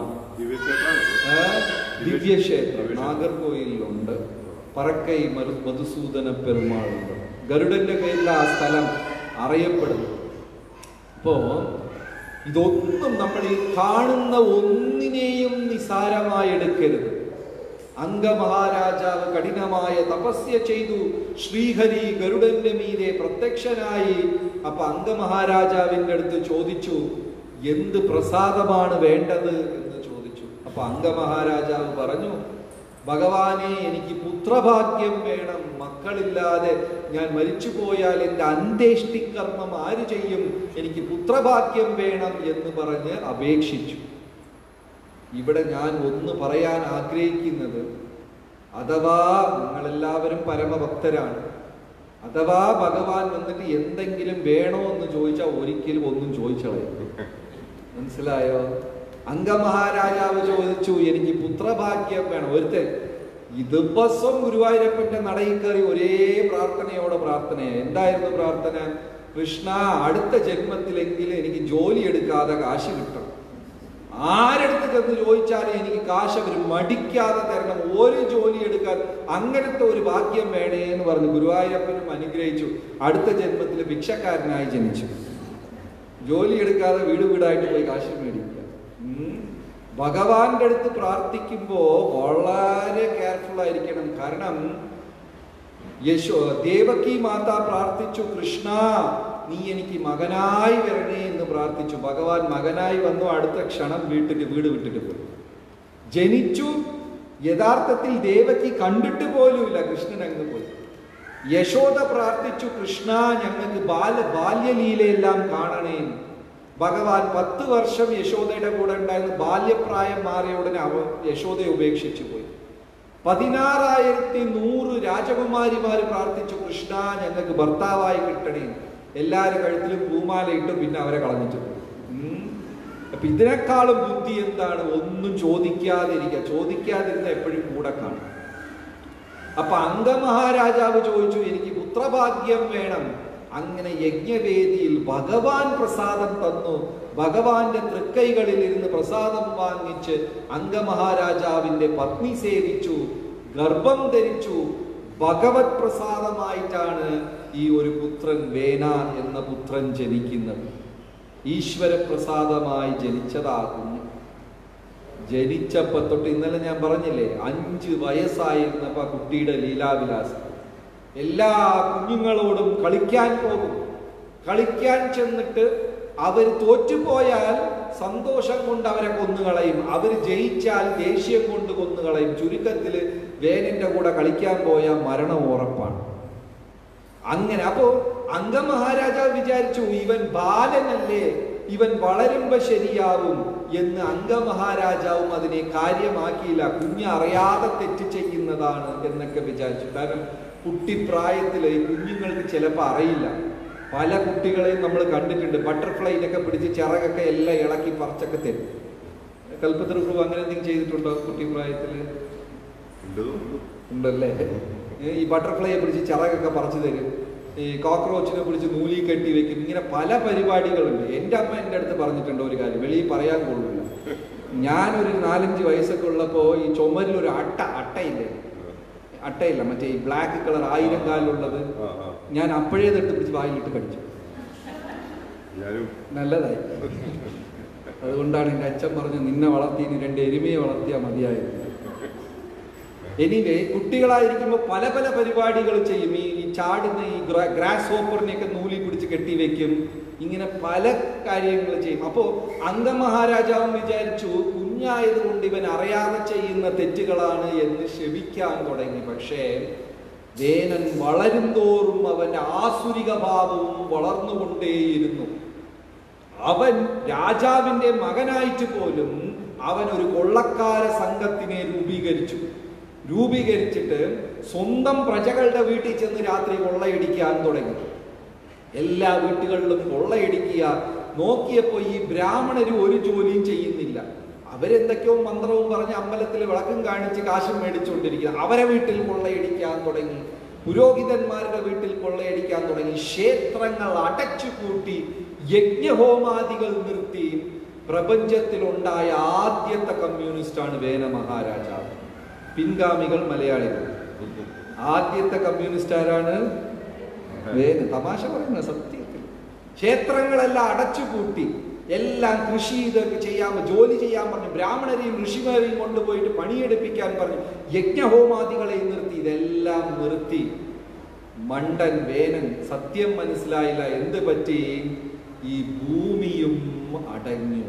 ദിവ്യക്ഷേത്രം നാഗർകോയിലുണ്ട്, പറക്കൈ മധുസൂദന പെരുമാൾ ഉണ്ട്. ഗരുഡന്റെ പേരിൽ ആ സ്ഥലം അറിയപ്പെടുന്നു. അപ്പോ ഇതൊന്നും നമ്മൾ ഈ കാണുന്ന ഒന്നിനെയും നിസാരമായി എടുക്കരുത്. അംഗമഹാരാജാവ് കഠിനമായ തപസ്യ ചെയ്തു, ശ്രീഹരി ഗരുഡന്റെ മീതെ പ്രത്യക്ഷനായി. അപ്പൊ അംഗമഹാരാജാവിന്റെ അടുത്ത് ചോദിച്ചു, എന്ത് പ്രസാദമാണ് വേണ്ടത് എന്ന് ചോദിച്ചു. അപ്പൊ അംഗമഹാരാജാവ് പറഞ്ഞു, ഭഗവാനെ, എനിക്ക് പുത്രഭാഗ്യം വേണം, മക്കളില്ലാതെ ഞാൻ മരിച്ചു പോയാൽ എൻ്റെ അന്ത്യേഷ്ടികർമ്മം ആര് ചെയ്യും, എനിക്ക് പുത്രഭാഗ്യം വേണം എന്ന് പറഞ്ഞ് അപേക്ഷിച്ചു. ഇവിടെ ഞാൻ ഒന്ന് പറയാൻ ആഗ്രഹിക്കുന്നത്, അഥവാ നിങ്ങളെല്ലാവരും പരമഭക്തരാണ്, അഥവാ ഭഗവാൻ വന്നിട്ട് എന്തെങ്കിലും വേണോ എന്ന് ചോദിച്ചാൽ ഒരിക്കലും ഒന്നും ചോദിച്ചളയരുത്. മനസ്സിലായോ? അംഗമഹാരാജാവ് ചോദിച്ചു, എനിക്ക് പുത്രഭാഗ്യം വേണം. ഒരുത്തൻ ദിവസം ഗുരുവായൂരപ്പന്റെ നടയിൽ കയറി ഒരേ പ്രാർത്ഥനയോടെ പ്രാർത്ഥനയാണ്. എന്തായിരുന്നു പ്രാർത്ഥന? കൃഷ്ണ, അടുത്ത ജന്മത്തിലെങ്കിലും എനിക്ക് ജോലി എടുക്കാതെ കാശ് കിട്ടണം. ആരെടുത്ത് ചെന്ന് ചോദിച്ചാലും എനിക്ക് കാശ് അവർ മടിക്കാതെ തരണം, ഒരു ജോലി എടുക്കാൻ, അങ്ങനത്തെ ഒരു ഭാഗ്യം വേണേ എന്ന് പറഞ്ഞു. ഗുരുവായൂരപ്പനും അനുഗ്രഹിച്ചു. അടുത്ത ജന്മത്തിൽ ഭിക്ഷക്കാരനായി ജനിച്ചു. ജോലി എടുക്കാതെ വീട് വീടായിട്ട് പോയി കാശ് മേടിക്കുക. ഭഗവാന്റെ അടുത്ത് പ്രാർത്ഥിക്കുമ്പോ വളരെ കെയർഫുൾ ആയിരിക്കണം. കാരണം ദേവകി മാത പ്രാർത്ഥിച്ചു, കൃഷ്ണ നീ എനിക്ക് മകനായി വരണേ എന്ന് പ്രാർത്ഥിച്ചു. ഭഗവാൻ മകനായി വന്നു. അടുത്ത ക്ഷണം വീട് വിട്ടിട്ട് പോയി. ജനിച്ചു. യഥാർത്ഥത്തിൽ ദേവകി കണ്ടിട്ട് പോലുമില്ല, കൃഷ്ണൻ അങ്ങ് പോയി. യശോദ പ്രാർത്ഥിച്ചു, കൃഷ്ണ ഞങ്ങൾക്ക് ബാല്യലീലയെല്ലാം കാണണേ. ഭഗവാൻ 10 വർഷം യശോദയുടെ കൂടെ ഉണ്ടായിരുന്നു. ബാല്യപ്രായം മാറിയ ഉടനെ യശോദയെ ഉപേക്ഷിച്ചു പോയി. 16,100 രാജകുമാരിമാര് പ്രാർത്ഥിച്ചു, കൃഷ്ണ ഞങ്ങൾക്ക് ഭർത്താവായി കിട്ടണേ. എല്ലാവരും കഴുത്തിലും പൂമാല ഇട്ടു, പിന്നെ അവരെ കളഞ്ഞിട്ട് പോയി. അപ്പൊ ഇതിനേക്കാളും ബുദ്ധി എന്താണ്? ഒന്നും ചോദിക്കാതിരിക്കുക. ചോദിക്കാതിരുന്ന എപ്പോഴും കൂടെ കാണും. അപ്പൊ അംഗമഹാരാജാവ് ചോദിച്ചു, എനിക്ക് പുത്രഭാഗ്യം വേണം. അങ്ങനെ യജ്ഞവേദിയിൽ ഭഗവാൻ പ്രസാദം തന്നു. ഭഗവാന്റെ തൃക്കൈകളിൽ ഇരുന്ന് പ്രസാദം വാങ്ങിച്ച് അംഗമഹാരാജാവിന്റെ പത്നി സേവിച്ചു, ഗർഭം ധരിച്ചു. ഭഗവത് പ്രസാദമായിട്ടാണ് ഈ ഒരു പുത്രൻ, വേന എന്ന പുത്രൻ ജനിക്കുന്നത്. ഈശ്വരപ്രസാദമായി ജനിച്ചതാകുന്നു. ജനിച്ചപ്പോ തൊട്ട്, ഇന്നലെ ഞാൻ പറഞ്ഞില്ലേ, 5 വയസ്സായിരുന്നപ്പോ കുട്ടിയുടെ ലീലാവിലാസം. എല്ലാ കുഞ്ഞുങ്ങളോടും കളിക്കാൻ പോകും. കളിക്കാൻ ചെന്നിട്ട് അവർ തോറ്റുപോയാൽ സന്തോഷം കൊണ്ട് അവരെ കൊന്നുകളയും, അവർ ജയിച്ചാൽ ദേഷ്യം കൊണ്ട് കൊന്നുകളയും. ചുരുക്കത്തില് വേനന്റെ കൂടെ കളിക്കാൻ പോയാൽ മരണം ഉറപ്പാണ്. അങ്ങനെ അപ്പോ അംഗമഹാരാജാവ് വിചാരിച്ചു, ഇവൻ ബാലനല്ലേ, ഇവൻ വളരുമ്പോ ശരിയാവും എന്ന്. അംഗമഹാരാജാവും അതിനെ കാര്യമാക്കിയില്ല. കുഞ്ഞ് അറിയാതെ തെറ്റ് ചെയ്യുന്നതാണ് എന്നൊക്കെ വിചാരിച്ചു. കാരണം കുട്ടിപ്രായത്തില് ഈ കുഞ്ഞുങ്ങൾക്ക് ചിലപ്പോൾ അറിയില്ല. പല കുട്ടികളെയും നമ്മൾ കണ്ടിട്ടുണ്ട്, ബട്ടർഫ്ലൈനൊക്കെ പിടിച്ച് ചിറകൊക്കെ എല്ലാം ഇളക്കി പറിച്ചൊക്കെ തരും. കൽപ്പത്തൂർ പ്രഭു അങ്ങനെ എന്തെങ്കിലും ചെയ്തിട്ടുണ്ടോ കുട്ടിപ്രായത്തില്? ഉണ്ടല്ലേ. ഈ ബട്ടർഫ്ലൈയെ പിടിച്ച് ചിറകൊക്കെ പറിച്ചു തരും, ഈ കോക്രോച്ചിനെ പിടിച്ച് നൂലി കെട്ടി വെക്കും. ഇങ്ങനെ പല പരിപാടികളുണ്ട്. എൻ്റെ അമ്മ എൻ്റെ അടുത്ത് പറഞ്ഞിട്ടുണ്ട് ഒരു കാര്യം, വെളിയിൽ പറയാൻ കൊള്ളില്ല. ഞാനൊരു 4-5 വയസ്സൊക്കെ ഉള്ളപ്പോ ഈ ചുമരിലൊരു അട്ടയില്ലേ, അട്ടയില്ല, മറ്റേ ഈ ബ്ലാക്ക് കളർ 1000 കാലിലുള്ളത്, ഞാൻ അപ്പോഴേ എടുത്ത് പിടിച്ച് വായിലിട്ട് കടിച്ചു. നല്ലതായി. അതുകൊണ്ടാണ് എൻ്റെ അച്ഛൻ പറഞ്ഞു, നിന്നെ വളർത്തി ഇനി 2 എരുമയെ വളർത്തിയാൽ മതിയായിരുന്നു. എനിവേ, കുട്ടികളായിരിക്കുമ്പോൾ പല പല പരിപാടികൾ ചെയ്യും. ഈ ചാടുന്ന ഈ ഗ്രാസ് ഹോപ്പറിനെയൊക്കെ നൂലി പിടിച്ച് കെട്ടിവെക്കും. ഇങ്ങനെ പല കാര്യങ്ങൾ ചെയ്യും. അപ്പോൾ അംഗമഹാരാജാവും വിചാരിച്ചു, കുഞ്ഞായതുകൊണ്ട് ഇവൻ അറിയാതെ ചെയ്യുന്ന തെറ്റുകളാണ് എന്ന് ക്ഷമിക്കാൻ തുടങ്ങി. പക്ഷേ വേനൻ വളരും തോറും അവന്റെ ആസുരിക ഭാവവും വളർന്നുകൊണ്ടേയിരുന്നു. അവൻ രാജാവിന്റെ മകനായിട്ട് പോലും അവൻ ഒരു കൊള്ളക്കാര സംഘത്തിനെ രൂപീകരിച്ചിട്ട് സ്വന്തം പ്രജകളുടെ വീട്ടിൽ ചെന്ന് രാത്രി കൊള്ളയടിക്കാൻ തുടങ്ങി. എല്ലാ വീട്ടുകളിലും കൊള്ളയടിക്കുക. നോക്കിയപ്പോൾ ഈ ബ്രാഹ്മണര് ഒരു ജോലിയും ചെയ്യുന്നില്ല. അവരെന്തൊക്കെയോ മന്ത്രവും പറഞ്ഞ് അമ്പലത്തിൽ വിളക്കും കാണിച്ച് കാശും മേടിച്ചുകൊണ്ടിരിക്കുക. അവരെ വീട്ടിൽ കൊള്ളയടിക്കാൻ തുടങ്ങി, പുരോഹിതന്മാരുടെ വീട്ടിൽ കൊള്ളയടിക്കാൻ തുടങ്ങി. ക്ഷേത്രങ്ങൾ അടച്ചുപൂട്ടി, യജ്ഞഹോമാദികൾ നിർത്തി. പ്രപഞ്ചത്തിലുണ്ടായ ആദ്യത്തെ കമ്മ്യൂണിസ്റ്റാണ് വേന മഹാരാജാവ്. പിൻഗാമികൾ മലയാളികൾ. ആദ്യത്തെ കമ്മ്യൂണിസ്റ്റ് ആരാണ്? വേന. തമാശ പറയുന്ന സത്യത്തിൽ. ക്ഷേത്രങ്ങളെല്ലാം അടച്ചുപൂട്ടി, എല്ലാം കൃഷി ഇതൊക്കെ ജോലി ചെയ്യാൻ പറഞ്ഞു. ബ്രാഹ്മണരെയും ഋഷിമാരെയും കൊണ്ടുപോയിട്ട് പണിയെടുപ്പിക്കാൻ പറഞ്ഞു. യജ്ഞഹോമാദികളെയും നിർത്തി. ഇതെല്ലാം നിർത്തി. മണ്ടൻ വേനൻ സത്യം മനസ്സിലായില്ല. എന്ത് പറ്റി? ഈ ഭൂമിയും അടഞ്ഞു.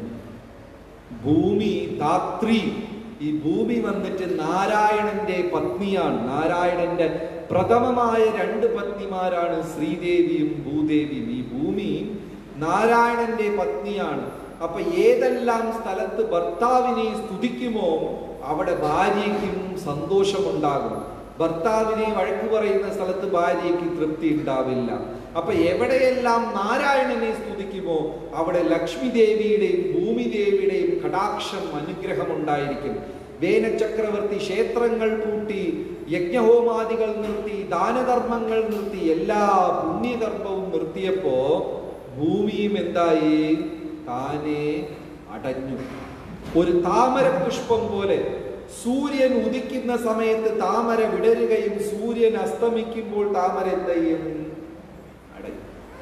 ഭൂമി ധാത്രി. ഈ ഭൂമി വന്നിട്ട് നാരായണന്റെ പത്നിയാണ്. നാരായണന്റെ പ്രഥമമായ 2 പത്നിമാരാണ് ശ്രീദേവിയും ഭൂദേവിയും. ഈ ഭൂമി നാരായണന്റെ പത്നിയാണ്. അപ്പൊ ഏതെല്ലാം സ്ഥലത്ത് ഭർത്താവിനെ സ്തുതിക്കുമോ അവിടെ ഭാര്യയ്ക്കും സന്തോഷമുണ്ടാകും. ഭർത്താവിനെ വഴക്കു പറയുന്ന സ്ഥലത്ത് ഭാര്യയ്ക്ക് തൃപ്തി ഉണ്ടാവില്ല. അപ്പൊ എവിടെയെല്ലാം നാരായണനെ സ്തുതിക്കുമോ അവിടെ ലക്ഷ്മി ദേവിയുടെയും ഭൂമിദേവിയുടെയും കടാക്ഷം, അനുഗ്രഹം ഉണ്ടായിരിക്കും. വേനചക്രവർത്തി ക്ഷേത്രങ്ങൾ പൂട്ടി, യജ്ഞഹോമാദികൾ നിർത്തി, ദാനധർമ്മങ്ങൾ നിർത്തി, എല്ലാ പുണ്യകർമ്മവും നിർത്തിയപ്പോ ഭൂമിയും എന്തായി? താനെ അടഞ്ഞു. ഒരു താമര പുഷ്പം പോലെ സൂര്യൻ ഉദിക്കുന്ന സമയത്ത് താമര വിടരുകയും സൂര്യൻ അസ്തമിക്കുമ്പോൾ താമര എന്ത് ചെയ്യും? അടയും.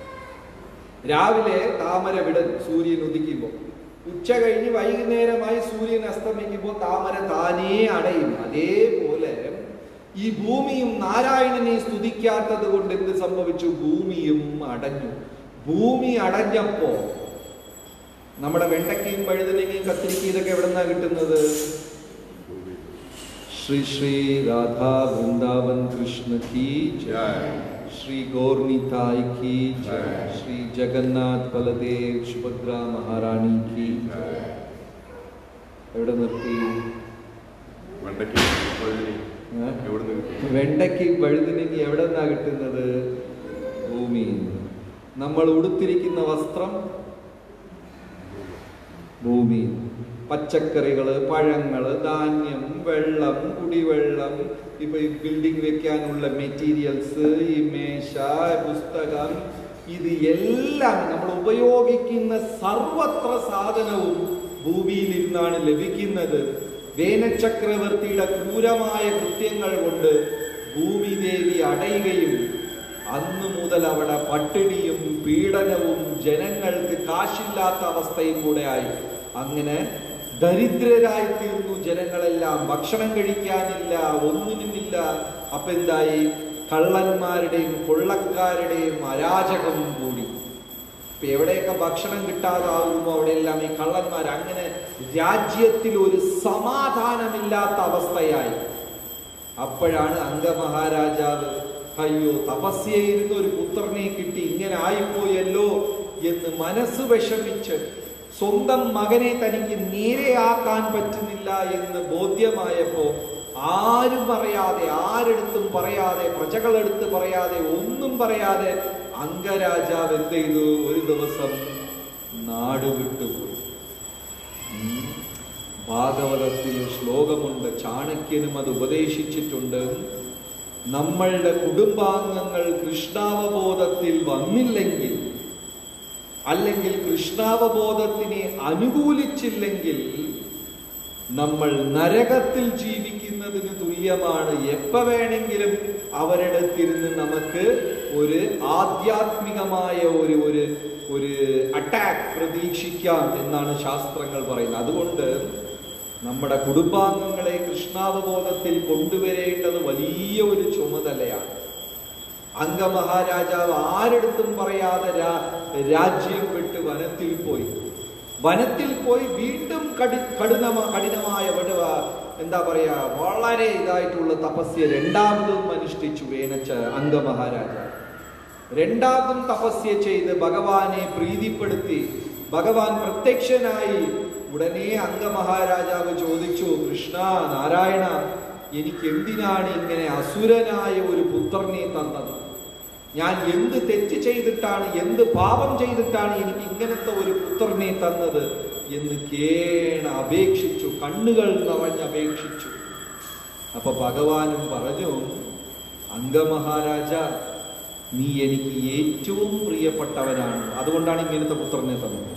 രാവിലെ താമര വിടരും സൂര്യൻ ഉദിക്കുമ്പോൾ. ഉച്ച കഴിഞ്ഞ് വൈകുന്നേരമായി സൂര്യൻ അസ്തമിക്കുമ്പോൾ താമര താനേ അടയും. അതേപോലെ ഈ ഭൂമിയും നാരായണനെ സ്തുതിക്കാത്തത് കൊണ്ട് എന്ത് സംഭവിച്ചു? ഭൂമിയും അടഞ്ഞു. ഭൂമി അടഞ്ഞപ്പോ നമ്മുടെ വെണ്ടയ്ക്കയും വഴുതനങ്ങയും കത്തിരിക്കയും ഇതൊക്കെ എവിടെ നിന്നാ കിട്ടുന്നത്? श्री श्री राधा वृंदावन कृष्ण की जय, श्री गौरनीताई की जय, श्री जगन्नाथ बलदेव सुभद्रा महारानी की जय. എവിടെ നിർത്തി? വെണ്ടയ്ക്ക് വഴുതിനെങ്കിൽ എവിടെ നിന്നാ കിട്ടുന്നത്? ഭൂമിയിൽ. നമ്മൾ ഉടുത്തിരിക്കുന്ന വസ്ത്രം ഭൂമിയിൽ. പച്ചക്കറികള്, പഴങ്ങള്, ധാന്യം, വെള്ളം, കുടിവെള്ളം, ഇപ്പൊ ഈ ബിൽഡിംഗ് വെക്കാനുള്ള മെറ്റീരിയൽസ്, ഈ മേശ, പുസ്തകം, ഇത് എല്ലാം നമ്മൾ ഉപയോഗിക്കുന്ന സർവത്ര സാധനവും ഭൂമിയിൽ നിന്നാണ് ലഭിക്കുന്നത്. വേനച്ചക്രവർത്തിയുടെ ക്രൂരമായ കൃത്യങ്ങൾ കൊണ്ട് ഭൂമിദേവി അടയുകയും അന്നു മുതൽ അവിടെ പട്ടിണിയും പീഡനവും ജനങ്ങൾക്ക് കാശില്ലാത്ത അവസ്ഥയും കൂടെ ആയി. അങ്ങനെ ദരിദ്രരായി തീർന്നു ജനങ്ങളെല്ലാം. ഭക്ഷണം കഴിക്കാനില്ല, ഒന്നിനുമില്ല. അപ്പൊ എന്തായി? കള്ളന്മാരുടെയും കൊള്ളക്കാരുടെയും അരാജകം കൂടി. ഇപ്പൊ എവിടെയൊക്കെ ഭക്ഷണം കിട്ടാതാകുമോ അവിടെയെല്ലാം ഈ കള്ളന്മാർ. അങ്ങനെ രാജ്യത്തിൽ ഒരു സമാധാനമില്ലാത്ത അവസ്ഥയായി. അപ്പോഴാണ് അംഗമഹാരാജാവ് അയ്യോ തപസ്യയിരുന്ന ഒരു പുത്രനെ കിട്ടി, ഇങ്ങനെ ആയിപ്പോയല്ലോ എന്ന് മനസ്സ് വിഷമിച്ച് സ്വന്തം മകനെ തനിക്ക് നേരെയാക്കാൻ പറ്റുന്നില്ല എന്ന് ബോധ്യമായപ്പോ ആരും പറയാതെ, ആരെടുത്തും പറയാതെ, പ്രജകളെടുത്ത് പറയാതെ, ഒന്നും പറയാതെ അംഗരാജാവ് എന്ത് ചെയ്തു? ഒരു ദിവസം നാട് വിട്ടുപോയി. ഭാഗവതത്തിൽ ശ്ലോകമുണ്ട്, ചാണക്യനും അത് ഉപദേശിച്ചിട്ടുണ്ട്. നമ്മളുടെ കുടുംബാംഗങ്ങൾ കൃഷ്ണാവബോധത്തിൽ വന്നില്ലെങ്കിൽ, അല്ലെങ്കിൽ കൃഷ്ണാവബോധത്തിനെ അനുകൂലിച്ചില്ലെങ്കിൽ നമ്മൾ നരകത്തിൽ ജീവിക്കുന്നതിന് തുല്യമാണ്. എപ്പോ വേണമെങ്കിലും അവരുടെ അടുത്തിരുന്ന് നമുക്ക് ഒരു ആധ്യാത്മികമായ ഒരു അറ്റാക്ക് പ്രതീക്ഷിക്കാം എന്നാണ് ശാസ്ത്രങ്ങൾ പറയുന്നത്. അതുകൊണ്ട് നമ്മുടെ കുടുംബാംഗങ്ങളെ കൃഷ്ണാവബോധത്തിൽ കൊണ്ടുവരേണ്ടത് വലിയ ഒരു ചുമതലയാണ്. അംഗമഹാരാജാവ് ആരെടുത്തും പറയാതെ രാജ്യം വിട്ട് വനത്തിൽ പോയി വീണ്ടും കഠിനമായ എന്താ പറയാ, വളരെ ഇതായിട്ടുള്ള തപസ്യ രണ്ടാമതും അനുഷ്ഠിച്ചു അംഗമഹാരാജാവ്. രണ്ടാമതും തപസ്യ ചെയ്ത് ഭഗവാനെ പ്രീതിപ്പെടുത്തി. ഭഗവാൻ പ്രത്യക്ഷനായി. ഉടനെ അംഗമഹാരാജാവ് ചോദിച്ചു, കൃഷ്ണ നാരായണ, എനിക്ക് എന്തിനാണ് ഇങ്ങനെ അസുരനായ ഒരു പുത്രനെ തന്നത്? ഞാൻ എന്ത് തെറ്റ് ചെയ്തിട്ടാണ്, എന്ത് പാപം ചെയ്തിട്ടാണ് എനിക്ക് ഇങ്ങനത്തെ ഒരു പുത്രനെ തന്നത് എന്ന് അപേക്ഷിച്ചു, കണ്ണുകൾ നിറഞ്ഞപേക്ഷിച്ചു. അപ്പൊ ഭഗവാനും പറഞ്ഞു, അംഗമഹാരാജ, നീ എനിക്ക് ഏറ്റവും പ്രിയപ്പെട്ടവനാണ്, അതുകൊണ്ടാണ് ഇങ്ങനത്തെ പുത്രനെ തന്നത്.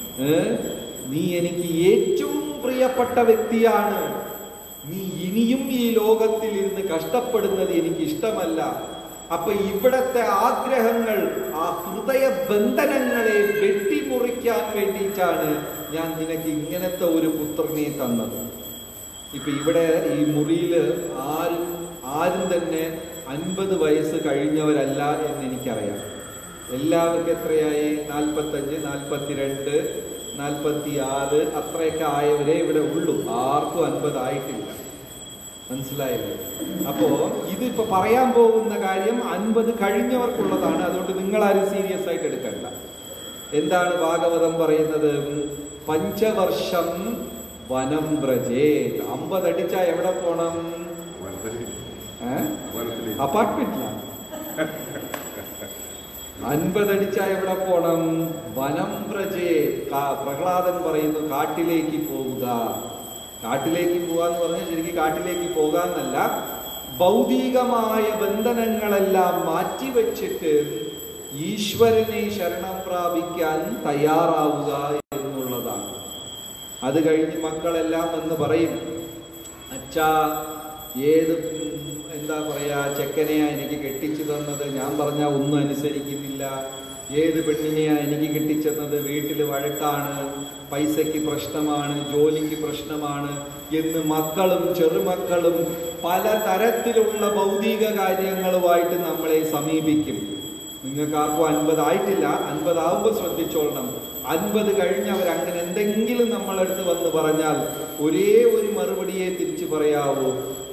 നീ എനിക്ക് ഏറ്റവും പ്രിയപ്പെട്ട വ്യക്തിയാണ്. നീ ഇനിയും ഈ ലോകത്തിൽ ഇരുന്ന് കഷ്ടപ്പെടുന്നത് എനിക്ക് ഇഷ്ടമല്ല. അപ്പൊ ഇവിടത്തെ ആഗ്രഹങ്ങൾ, ആ ഹൃദയ ബന്ധനങ്ങളെ വെട്ടിമുറിക്കാൻ വേണ്ടിയിട്ടാണ് ഞാൻ നിനക്ക് ഇങ്ങനത്തെ ഒരു പുത്രനെ തന്നത്. ഇപ്പൊ ഇവിടെ ഈ മുറിയില് ആരും തന്നെ 50 വയസ്സ് കഴിഞ്ഞവരല്ല എന്ന് എനിക്കറിയാം. എല്ലാവർക്കും എത്രയായി? 45, 42, 46 അത്രയൊക്കെ ആയവരെ ഇവിടെ ഉള്ളൂ. ആർക്കും 50 ആയിട്ടില്ല. മനസ്സിലായില്ലേ? അപ്പോ ഇതിപ്പോ പറയാൻ പോകുന്ന കാര്യം 50 കഴിഞ്ഞവർക്കുള്ളതാണ്. അതുകൊണ്ട് നിങ്ങളാരും സീരിയസ് ആയിട്ട് എടുക്കണ്ട. എന്താണ് ഭാഗവതം പറയുന്നത്? പഞ്ചവർഷം വനം വ്രജേ. 50 അടിച്ചാ എവിടെ പോണം? അപ്പാർട്ട്മെന്റിലാണ്. 50 അടിച്ചാ എവിടെ പോണം? വനം വ്രജേ. പ്രഹ്ലാദൻ പറയുന്നു, കാട്ടിലേക്ക് പോവുക. കാട്ടിലേക്ക് പോകാന്ന് പറഞ്ഞാൽ ശരിക്കും കാട്ടിലേക്ക് പോകാന്നല്ല, ഭൗതികമായ ബന്ധനങ്ങളെല്ലാം മാറ്റിവെച്ചിട്ട് ഈശ്വരനെ ശരണം പ്രാപിക്കാൻ തയ്യാറാവുക എന്നുള്ളതാണ്. അത് കഴിഞ്ഞ് മക്കളെല്ലാം എന്ന് പറയും, അച്ഛാ ഏത് എന്താ പറയാ ചെക്കനെയാ എനിക്ക് കെട്ടിച്ചു തന്നത്? ഞാൻ പറഞ്ഞാൽ ഒന്നും അനുസരിക്കുന്നില്ല. ഏത് പെണ്ണിനെയാ എനിക്ക് കെട്ടിച്ചെന്നത്? വീട്ടിൽ വഴക്കാണ്, പൈസയ്ക്ക് പ്രശ്നമാണ്, ജോലിക്ക് പ്രശ്നമാണ് എന്ന് മക്കളും ചെറുമക്കളും പല തരത്തിലുള്ള ഭൗതിക കാര്യങ്ങളുമായിട്ട് നമ്മളെ സമീപിക്കും. നിങ്ങൾക്കാർക്കും 50 ആയിട്ടില്ല. 50 ആവുമ്പോൾ ശ്രദ്ധിച്ചോളണം. 50 കഴിഞ്ഞവർ അങ്ങനെ എന്തെങ്കിലും നമ്മളടുത്ത് വന്ന് പറഞ്ഞാൽ ഒരേ ഒരു മറുപടിയെ തിരിച്ചു പറയാവൂ,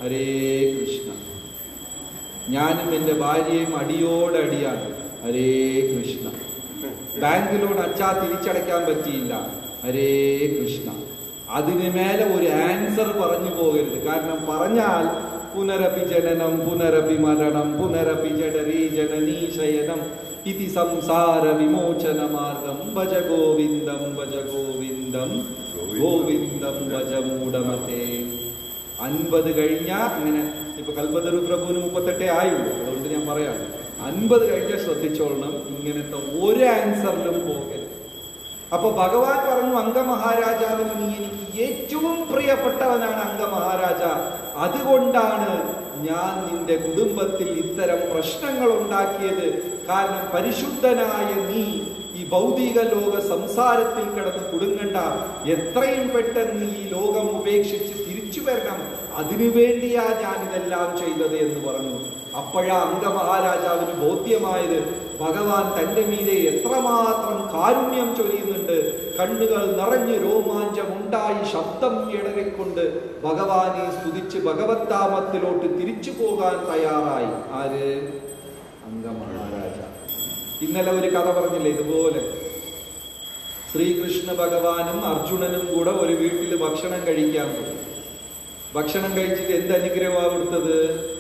ഹരേ കൃഷ്ണ. ഞാനും എൻ്റെ ഭാര്യയും അടിയോടടിയാണ്, ഹരേ കൃഷ്ണ. ബാങ്ക് ലോൺ അച്ഛാ തിരിച്ചടയ്ക്കാൻ പറ്റിയില്ല, ഹരേ കൃഷ്ണ. അതിന് മേലെ ഒരു ആൻസർ പറഞ്ഞു പോകരുത്. കാരണം പറഞ്ഞാൽ പുനരപി ജനനം പുനരപി മരണം പുനരപി ജഡരീ ജനനീ ശയനം ഇതി സംസാര വിമോചന മാർഗം ഭജ ഗോവിന്ദം ഭജ ഗോവിന്ദം ഗോവിന്ദം ഭജ മൂഢമതേ. 50 കഴിഞ്ഞാ അങ്ങനെ. ഇപ്പൊ കൽപ്പതരു പ്രഭുവിന് 38 ആയുള്ളൂ, അതുകൊണ്ട് ഞാൻ പറയാം 50 കഴിഞ്ഞാൽ ശ്രദ്ധിച്ചോളണം, ഇങ്ങനത്തെ ഒരു ആൻസറിലും പോകരുത്. അപ്പൊ ഭഗവാൻ പറഞ്ഞു, അംഗമഹാരാജാവിന് നീ എനിക്ക് ഏറ്റവും പ്രിയപ്പെട്ടവനാണ് അംഗമഹാരാജ. അതുകൊണ്ടാണ് ഞാൻ നിന്റെ കുടുംബത്തിൽ ഇത്തരം പ്രശ്നങ്ങൾ ഉണ്ടാക്കിയത്. കാരണം പരിശുദ്ധനായ നീ ഈ ഭൗതിക ലോക സംസാരത്തിൽ കിടന്ന് കുടുങ്ങണ്ട, എത്രയും പെട്ടെന്ന് ഈ ലോകം ഉപേക്ഷിച്ച് തിരിച്ചു വരണം, അതിനുവേണ്ടിയാ ഞാൻ ഇതെല്ലാം ചെയ്തത് എന്ന് പറഞ്ഞു. അപ്പോഴാ അംഗമഹാരാജാവിന് ബോധ്യമായത് ഭഗവാൻ തന്റെ മീതെ എത്രമാത്രം കാരുണ്യം ചൊരിയുന്നുണ്ട്. കണ്ണുകൾ നിറഞ്ഞ് രോമാഞ്ചമുണ്ടായി ശബ്ദം ഇടറിക്കൊണ്ട് ഭഗവാനെ സ്തുതിച്ച് ഭഗവത്താമത്തിലോട്ട് തിരിച്ചു പോകാൻ തയ്യാറായി. ആര്? അംഗമഹാരാജ. ഇന്നലെ ഒരു കഥ പറഞ്ഞില്ലേ ഇതുപോലെ. ശ്രീകൃഷ്ണ ഭഗവാനും അർജുനനും കൂടെ ഒരു വീട്ടിൽ ഭക്ഷണം കഴിക്കാൻ പോയി. ഭക്ഷണം കഴിച്ചിട്ട് എന്ത് അനുഗ്രഹമാണ് കൊടുത്തത്?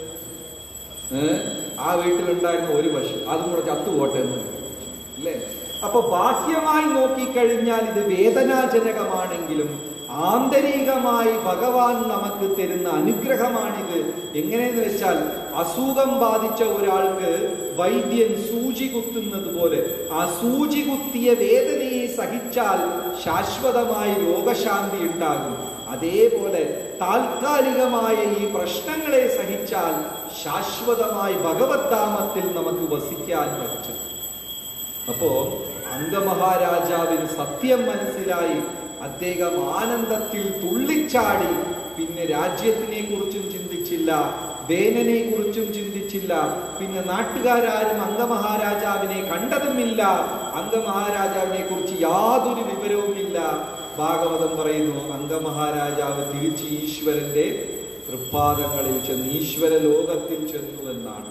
ആ വീട്ടിലുണ്ടായിരുന്ന ഒരു പശു, അതും കൂടെ ചത്തുപോട്ടെ എന്ന് അല്ലേ? അപ്പൊ ബാഹ്യമായി നോക്കിക്കഴിഞ്ഞാൽ ഇത് വേദനാജനകമാണെങ്കിലും ആന്തരികമായി ഭഗവാൻ നമുക്ക് തരുന്ന അനുഗ്രഹമാണിത്. എങ്ങനെയെന്ന് വെച്ചാൽ, അസുഖം ബാധിച്ച ഒരാൾക്ക് വൈദ്യൻ സൂചി കുത്തുന്നത് പോലെ ആ സൂചി കുത്തിയ വേദനയെ സഹിച്ചാൽ ശാശ്വതമായി രോഗശാന്തി ഉണ്ടാകും. അതേപോലെ താൽക്കാലികമായ ഈ പ്രശ്നങ്ങളെ സഹിച്ചാൽ ശാശ്വതമായി ഭഗവദ്ധാമത്തിൽ നമുക്ക് വസിക്കാൻ പറ്റും. അപ്പോ അംഗമഹാരാജാവിന് സത്യം മനസ്സിലായി. അദ്ദേഹം ആനന്ദത്തിൽ തുള്ളിച്ചാടി. പിന്നെ രാജ്യത്തിനെ കുറിച്ചും ചിന്തിച്ചില്ല, വേനനെ കുറിച്ചും ചിന്തിച്ചില്ല. പിന്നെ നാട്ടുകാരും അംഗമഹാരാജാവിനെ കണ്ടതുമില്ല, അംഗമഹാരാജാവിനെ കുറിച്ച് യാതൊരു വിവരവുമില്ല. ഭാഗവതം പറയുന്നു, അംഗമഹാരാജാവ് തിരിച്ച് ഈശ്വരന്റെ തൃപ്പാദങ്ങളിൽ ചെന്ന് ഈശ്വര ലോകത്തിൽ ചെന്നു എന്നാണ്.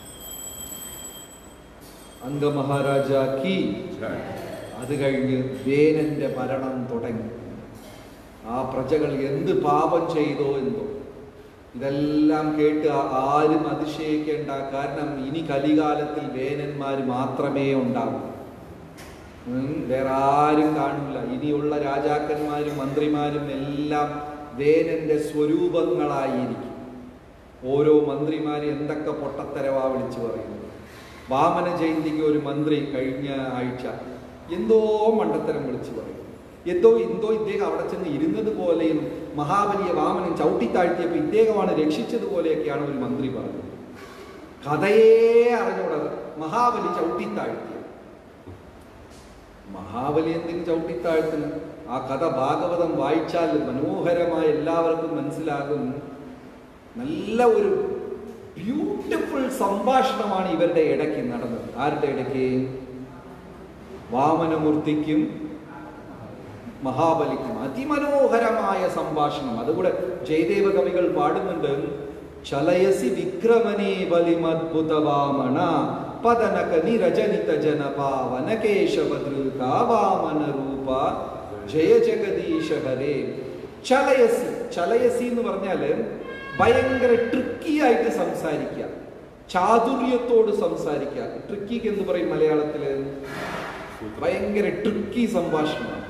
അംഗമഹാരാജാക്കി. അത് കഴിഞ്ഞ് വേനന്റെ ഭരണം തുടങ്ങി. ആ പ്രജകൾ എന്ത് പാപം ചെയ്തോ എന്തോ. ഇതെല്ലാം കേട്ട് ആരും അതിശയിക്കേണ്ട. കാരണം ഇനി കലികാലത്തിൽ വേനന്മാർ മാത്രമേ ഉണ്ടാവൂ, വേറെ ആരും കാണില്ല. ഇനിയുള്ള രാജാക്കന്മാരും മന്ത്രിമാരും എല്ലാം വേനന്റെ സ്വരൂപങ്ങളായിരിക്കും. ഓരോ മന്ത്രിമാരും എന്തൊക്കെ പൊട്ടത്തരവാ വിളിച്ചു പറയുന്നത്. വാമന ജയന്തിക്ക് ഒരു മന്ത്രി കഴിഞ്ഞ ആഴ്ച എന്തോ മണ്ടത്തരം വിളിച്ചു പറയും. എന്തോ ഇദ്ദേഹം അവിടെ ചെന്ന് ഇരുന്നത് പോലെയും മഹാബലിയെ വാമനൻ ചവിട്ടിത്താഴ്ത്തിയപ്പോൾ ഇദ്ദേഹമാണ് രക്ഷിച്ചതുപോലെയൊക്കെയാണ് ഒരു മന്ത്രി പറഞ്ഞത്. കഥയെ അറിഞ്ഞോടത്. മഹാബലി ചവിട്ടിത്താഴ്ത്തിയ മഹാബലി എന്തിന് ചവിട്ടിത്താഴ്ത്തുന്നു? ആ കഥ ഭാഗവതം വായിച്ചാൽ മനോഹരമായി എല്ലാവർക്കും മനസ്സിലാകും. നല്ല ഒരു ബ്യൂട്ടിഫുൾ സംഭാഷണമാണ് ഇവരുടെ ഇടയ്ക്ക് നടന്നത്. ആരുടെ ഇടയ്ക്ക്? വാമനമൂർത്തിക്കും മഹാബലിക്കും അതിമനോഹരമായ സംഭാഷണം. അതുകൂടെ ജയദേവ കവികൾ പാടുന്നുണ്ട്. ചലയസി വിക്രമനേ ബലിമദ്ഭുത വാമന പതനക നിരജനിത ജന പാവന കേശവദൃത വാമന രൂപ ജയ ജഗദീശ ഹരേ. ചലയസി. ചലയസി എന്ന് പറഞ്ഞാല് ഭയങ്കര ട്രിക്കി ആയിട്ട് സംസാരിക്കുക, ചാതുര്യത്തോട് സംസാരിക്കുക. ട്രിക്കിക്ക് എന്ത് പറയും മലയാളത്തില്? ഭയങ്കര ട്രിക്കി സംഭാഷണമാണ്.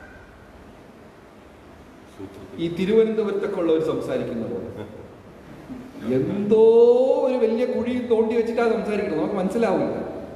ഈ തിരുവനന്തപുരത്തൊക്കെ ഉള്ളവർ സംസാരിക്കുന്ന പോലെ എന്തോ ഒരു വലിയ കുഴി തോണ്ടി വെച്ചിട്ടാണ് സംസാരിക്കുന്നത്, നമുക്ക് മനസ്സിലാവില്ല.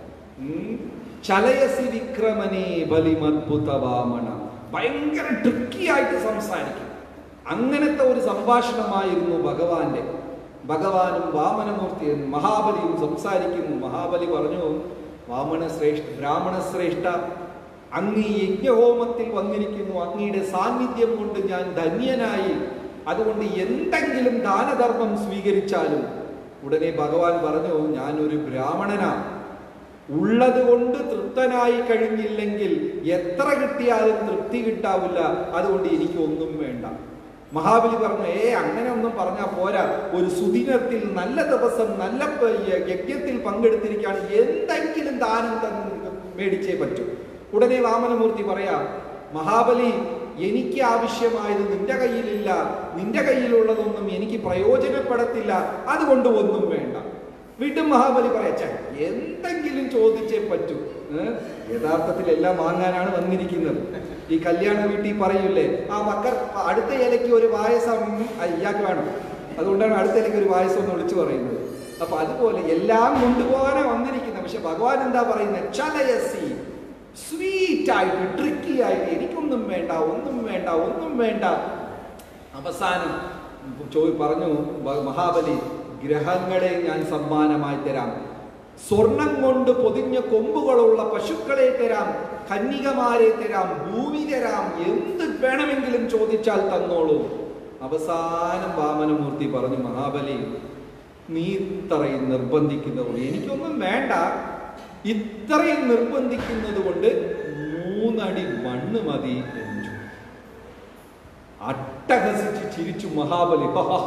ചലയസി വിക്രമനേ ബലിമദ്ഭുത വാമന. ഭയങ്കര ട്രിക്കി ആയിട്ട് സംസാരിക്കും. അങ്ങനത്തെ ഒരു സംഭാഷണമായിരുന്നു ഭഗവാന്റെ. ഭഗവാനും വാമനമൂർത്തിയും മഹാബലിയും സംസാരിക്കുന്നു. മഹാബലി പറഞ്ഞു, ബ്രാഹ്മണ ശ്രേഷ്ഠ, അങ്ങ് യജ്ഞഹോമത്തിൽ വന്നിരിക്കുന്നു. അങ്ങയുടെ സാന്നിധ്യം കൊണ്ട് ഞാൻ ധന്യനായി. അതുകൊണ്ട് എന്തെങ്കിലും ദാനധർമ്മം സ്വീകരിച്ചാലും. ഉടനെ ഭഗവാൻ പറഞ്ഞു, ഞാനൊരു ബ്രാഹ്മണനാണ്. ഉള്ളത് കൊണ്ട് തൃപ്തനായി കഴിഞ്ഞില്ലെങ്കിൽ എത്ര കിട്ടിയാലും തൃപ്തി കിട്ടാവില്ല. അതുകൊണ്ട് എനിക്ക് ഒന്നും വേണ്ട. മഹാബലി പറഞ്ഞു, അങ്ങനെ ഒന്നും പറഞ്ഞാൽ പോരാ, ഒരു സുദിനത്തിൽ നല്ല ദിവസം നല്ല യജ്ഞത്തിൽ പങ്കെടുത്തിരിക്കുകയാണ്, എന്തെങ്കിലും ദാനം മേടിച്ചേ പറ്റൂ. ഉടനെ വാമനമൂർത്തി പറയാം, മഹാബലി, എനിക്ക് ആവശ്യമായത് നിന്റെ കയ്യിലില്ല, നിന്റെ കയ്യിലുള്ളതൊന്നും എനിക്ക് പ്രയോജനപ്പെടത്തില്ല, അതുകൊണ്ട് ഒന്നും വേണ്ട. വീണ്ടും മഹാബലി പറയാ, എന്തെങ്കിലും ചോദിച്ചേ പറ്റൂ. യഥാർത്ഥത്തിൽ എല്ലാം വാങ്ങാനാണ് വന്നിരിക്കുന്നത്. ഈ കല്യാണ വീട്ടിൽ പറയൂലേ, അടുത്ത ഇലയ്ക്ക് ഒരു പായസം ഇയാൾക്ക് വേണം, അതുകൊണ്ടാണ് അടുത്ത ഇലയ്ക്ക് ഒരു പായസം എന്ന് വിളിച്ചു പറയുന്നത്. അപ്പൊ അതുപോലെ എല്ലാം കൊണ്ടുപോകാനാണ് വന്നിരിക്കുന്നത്. പക്ഷെ ഭഗവാൻ എന്താ പറയുന്നത്? ചലയസി, സ്വീറ്റ് ആയിട്ട്, ട്രിക്കി ആയിട്ട്, എനിക്കൊന്നും വേണ്ട, ഒന്നും വേണ്ട, ഒന്നും വേണ്ട. അവസാനം പറഞ്ഞു മഹാബലി, ഗ്രഹങ്ങളെ ഞാൻ സമ്മാനമായി തരാം, സ്വർണം കൊണ്ട് പൊതിഞ്ഞ കൊമ്പുകളുള്ള പശുക്കളെ തരാം, കന്യകമാരെ തരാം, ഭൂമി തരാം, എന്ത് വേണമെങ്കിലും ചോദിച്ചാൽ തന്നോളൂ. അവസാനം വാമനമൂർത്തി പറഞ്ഞു, മഹാബലി, നീ ഇത്രയും നിർബന്ധിക്കുന്നത്, എനിക്കൊന്നും വേണ്ട, ഇത്രയും നിർബന്ധിക്കുന്നത് കൊണ്ട് 3 അടി മണ്ണ് മതി എന്ന് അട്ടഹസിച്ച് ചിരിച്ചു മഹാബലി.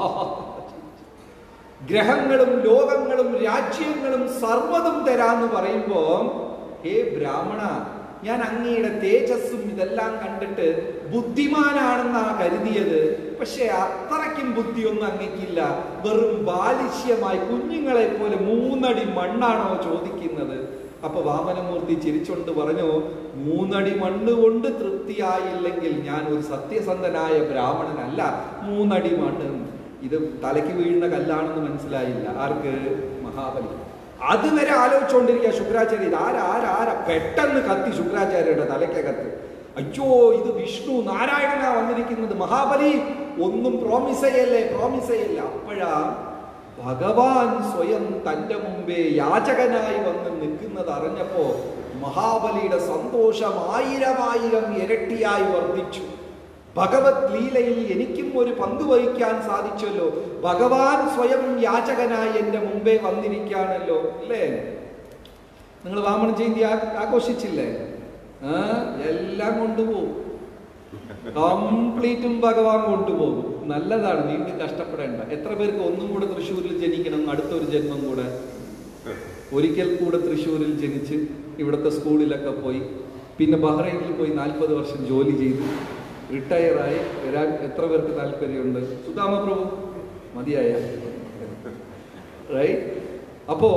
ഗ്രഹങ്ങളും ലോകങ്ങളും രാജ്യങ്ങളും സർവ്വതും തരാന്ന് പറയുമ്പോ, ഹേ ബ്രാഹ്മണ, ഞാൻ അങ്ങയുടെ തേജസ്സും ഇതെല്ലാം കണ്ടിട്ട് ബുദ്ധിമാനാണെന്നാണ് കരുതിയത്. പക്ഷെ അത്രയ്ക്കും ബുദ്ധിയൊന്നും അങ്ങയ്ക്കില്ല. വെറും ബാലിശ്യമായി കുഞ്ഞുങ്ങളെ പോലെ 3 അടി മണ്ണാണോ ചോദിക്കുന്നത്? അപ്പൊ വാമനമൂർത്തി ചിരിച്ചോണ്ട് പറഞ്ഞു, 3 അടി മണ്ണ് കൊണ്ട് തൃപ്തിയായില്ലെങ്കിൽ ഞാൻ ഒരു സത്യസന്ധനായ ബ്രാഹ്മണനല്ല. 3 അടി മണ്ണ്, ഇത് തലയ്ക്ക് വീഴുന്ന കല്ലാണെന്ന് മനസ്സിലായില്ല ആർക്ക്? മഹാബലി. അതുവരെ ആലോചിച്ചുകൊണ്ടിരിക്കുക ശുക്രാചാര്യ, ആരാ പെട്ടെന്ന് കത്തി ശുക്രാചാര്യരുടെ തലയ്ക്കകത്ത്. അയ്യോ, ഇത് വിഷ്ണു നാരായണനാ വന്നിരിക്കുന്നത്. മഹാബലി, ഒന്നും പ്രോമിസ് ചെയ്യല്ലേ. അപ്പോഴാ ഭഗവാൻ സ്വയം തന്റെ മുമ്പേ യാചകനായി വന്ന് നിൽക്കുന്നത് അറിഞ്ഞപ്പോ മഹാബലിയുടെ സന്തോഷം 1000 ഇരട്ടിയായി വർദ്ധിച്ചു. ഭഗവത് ലീലയിൽ എനിക്കും ഒരു പങ്കുവഹിക്കാൻ സാധിച്ചല്ലോ. ഭഗവാൻ സ്വയം യാചകനായി എന്റെ മുമ്പേ വന്നിരിക്കുകയാണല്ലോ, അല്ലേ? നിങ്ങൾ വാമന ജയന്തി ആഘോഷിച്ചില്ലേ? എല്ലാം കൊണ്ടുപോകും, കംപ്ലീറ്റും ഭഗവാൻ കൊണ്ടുപോകും. നല്ലതാണ്, വീണ്ടും കഷ്ടപ്പെടേണ്ട. എത്ര പേർക്ക് ഒന്നും കൂടെ തൃശ്ശൂരിൽ ജനിക്കണം, അടുത്തൊരു ജന്മം കൂടെ? ഒരിക്കൽ കൂടെ തൃശ്ശൂരിൽ ജനിച്ച് ഇവിടുത്തെ സ്കൂളിലൊക്കെ പോയി, പിന്നെ ബഹ്റൈനിൽ പോയി 40 വർഷം ജോലി ചെയ്ത് റിട്ടയറായി വരാൻ എത്ര പേർക്ക് താല്പര്യമുണ്ട്? സുധാമ പ്രഭു മതിയായ, റൈറ്റ്? അപ്പോ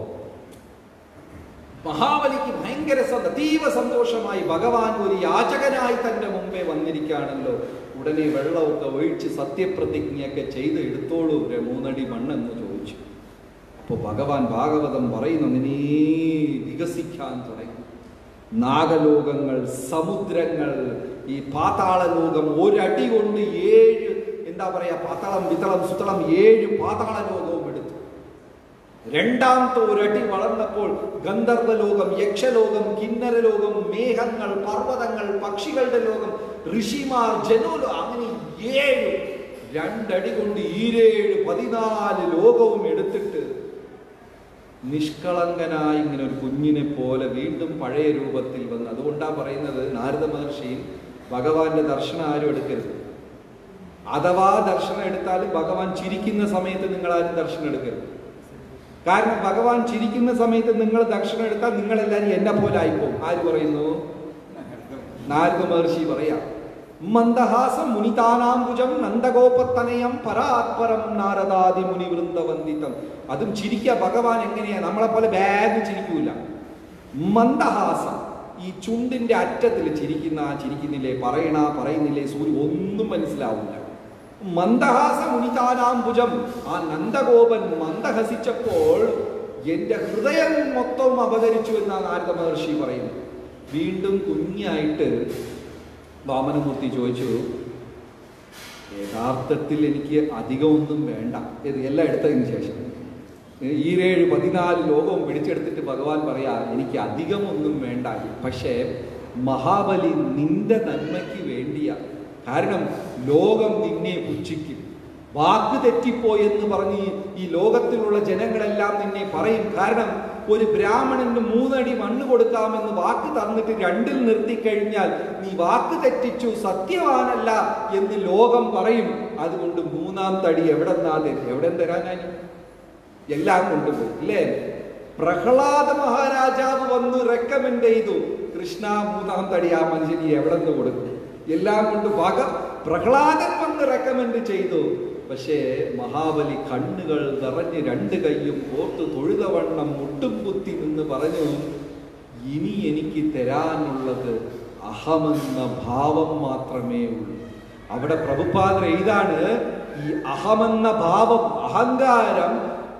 മഹാബലിക്ക് ഭയങ്കര അതീവ സന്തോഷമായി. ഭഗവാൻ ഒരു യാചകനായി തന്റെ മുമ്പേ വന്നിരിക്കുകയാണല്ലോ. ഉടനെ വെള്ളമൊക്കെ ഒഴിച്ച് സത്യപ്രതിജ്ഞയൊക്കെ ചെയ്ത് എടുത്തോളൂ 3 അടി മണ്ണെന്ന് ചോദിച്ചു. അപ്പോൾ ഭഗവാൻ ഭാഗവതം പറയുന്നു, നിനേ വികസിക്കാൻ തുടങ്ങി. നാഗലോകങ്ങൾ, സമുദ്രങ്ങൾ, ഈ പാതാള ലോകം, 1 അടി കൊണ്ട് 7 എന്താ പറയാ, പാതാളം വിതളം സുതളം 7 പാതാള ലോകവും എടുത്തു. രണ്ടാമത്തെ 1 അടി വളർന്നപ്പോൾ ഗന്ധർവലോകം, യക്ഷലോകം, കിന്നരലോകം, മേഘങ്ങൾ, പർവ്വതങ്ങൾ, പക്ഷികളുടെ ലോകം, ഋഷിമാർ, ജനോലോ, അങ്ങനെ 7. 2 അടി കൊണ്ട് 14 ലോകവും എടുത്തിട്ട് നിഷ്കളങ്കനായി ഇങ്ങനെ ഒരു കുഞ്ഞിനെ പോലെ വീണ്ടും പഴയ രൂപത്തിൽ വന്ന്. അതുകൊണ്ടാ പറയുന്നത് നാരദ മഹർഷി, ഭഗവാന്റെ ദർശനം ആരും എടുക്കരുത്. അഥവാ ദർശനം എടുത്താലും ഭഗവാൻ ചിരിക്കുന്ന സമയത്ത് നിങ്ങൾ ആരും ദർശനം എടുക്കരുത്. കാരണം ഭഗവാൻ ചിരിക്കുന്ന സമയത്ത് നിങ്ങൾ ദർശനം എടുത്താൽ നിങ്ങളെല്ലാവരും എന്നെ പോലെ ആയിപ്പോകും. ആര് പറയുന്നു? നാരദ മഹർഷി പറയാം, മന്ദഹാസം മുനിതാനാംബുജം നന്ദഗോപത്തനയം പരാത്പരം നാരദാദി മുനിവൃന്ദവന്ദിതം. അതും ചിരിക്കുക ഭഗവാൻ എങ്ങനെയാ? നമ്മളെ പോലെ ബാഗ് ചിരിക്കൂല. മന്ദഹാസം, ഈ ചുണ്ടിന്റെ അറ്റത്തിൽ ചിരിക്കുന്നില്ലേ, പറയുന്നില്ലേ, സൂര്യ ഒന്നും മനസ്സിലാവില്ല. മന്ദഹാസ മുനിതാനാംബുജം, ആ നന്ദഗോപൻ മന്ദഹസിച്ചപ്പോൾ എന്റെ ഹൃദയം മൊത്തം അപഹരിച്ചു എന്നാണ് നാരദ മഹർഷി പറയുന്നത്. വീണ്ടും കുഞ്ഞായിട്ട് വാമനമൂർത്തി ചോദിച്ചു, യഥാർത്ഥത്തിൽ എനിക്ക് അധികമൊന്നും വേണ്ട. എല്ലാം എടുത്തതിന് ശേഷം 14 ലോകവും പിടിച്ചെടുത്തിട്ട് ഭഗവാൻ പറയാ, എനിക്ക് അധികമൊന്നും വേണ്ട. പക്ഷേ മഹാബലി നിന്റെ നന്മയ്ക്ക് വേണ്ടിയാ. കാരണം ലോകം നിന്നെ പുച്ഛിക്കും, വാക്ക് തെറ്റിപ്പോയെന്ന് പറഞ്ഞ് ഈ ലോകത്തിലുള്ള ജനങ്ങളെല്ലാം നിന്നെ പറയും. കാരണം ഒരു ബ്രാഹ്മണന് 3 അടി മണ്ണ് കൊടുക്കാമെന്ന് വാക്ക് തന്നിട്ട് 2-ൽ നിർത്തിക്കഴിഞ്ഞാൽ നീ വാക്ക് തെറ്റിച്ചു, സത്യവാനല്ല എന്ന് ലോകം പറയും. അതുകൊണ്ട് 3-ാമത്തെ അടി എവിടെ തരാനായി? എല്ലാം കൊണ്ടുപോയി അല്ലേ? പ്രഹ്ലാദ മഹാരാജാവ് വന്ന് റെക്കമെൻഡ് ചെയ്തു, കൃഷ്ണ 3-ാമത്തെ അടി ആ മനുഷ്യന് എവിടെ നിന്ന് കൊടുക്കും? എല്ലാം കൊണ്ട് പ്രഹ്ലാദൻ വന്ന് റെക്കമെൻഡ് ചെയ്തു. പക്ഷേ മഹാബലി കണ്ണുകൾ നിറഞ്ഞ് 2 കൈയും ഓർത്ത് തൊഴുതവണ്ണം മുട്ടും കുത്തി നിന്ന് പറഞ്ഞു, ഇനി എനിക്ക് തരാനുള്ളത് അഹമെന്ന ഭാവം മാത്രമേ ഉള്ളൂ. അവിടെ പ്രഭുപാദർ ഇതാണ് ഈ അഹമെന്ന ഭാവം, അഹങ്കാരം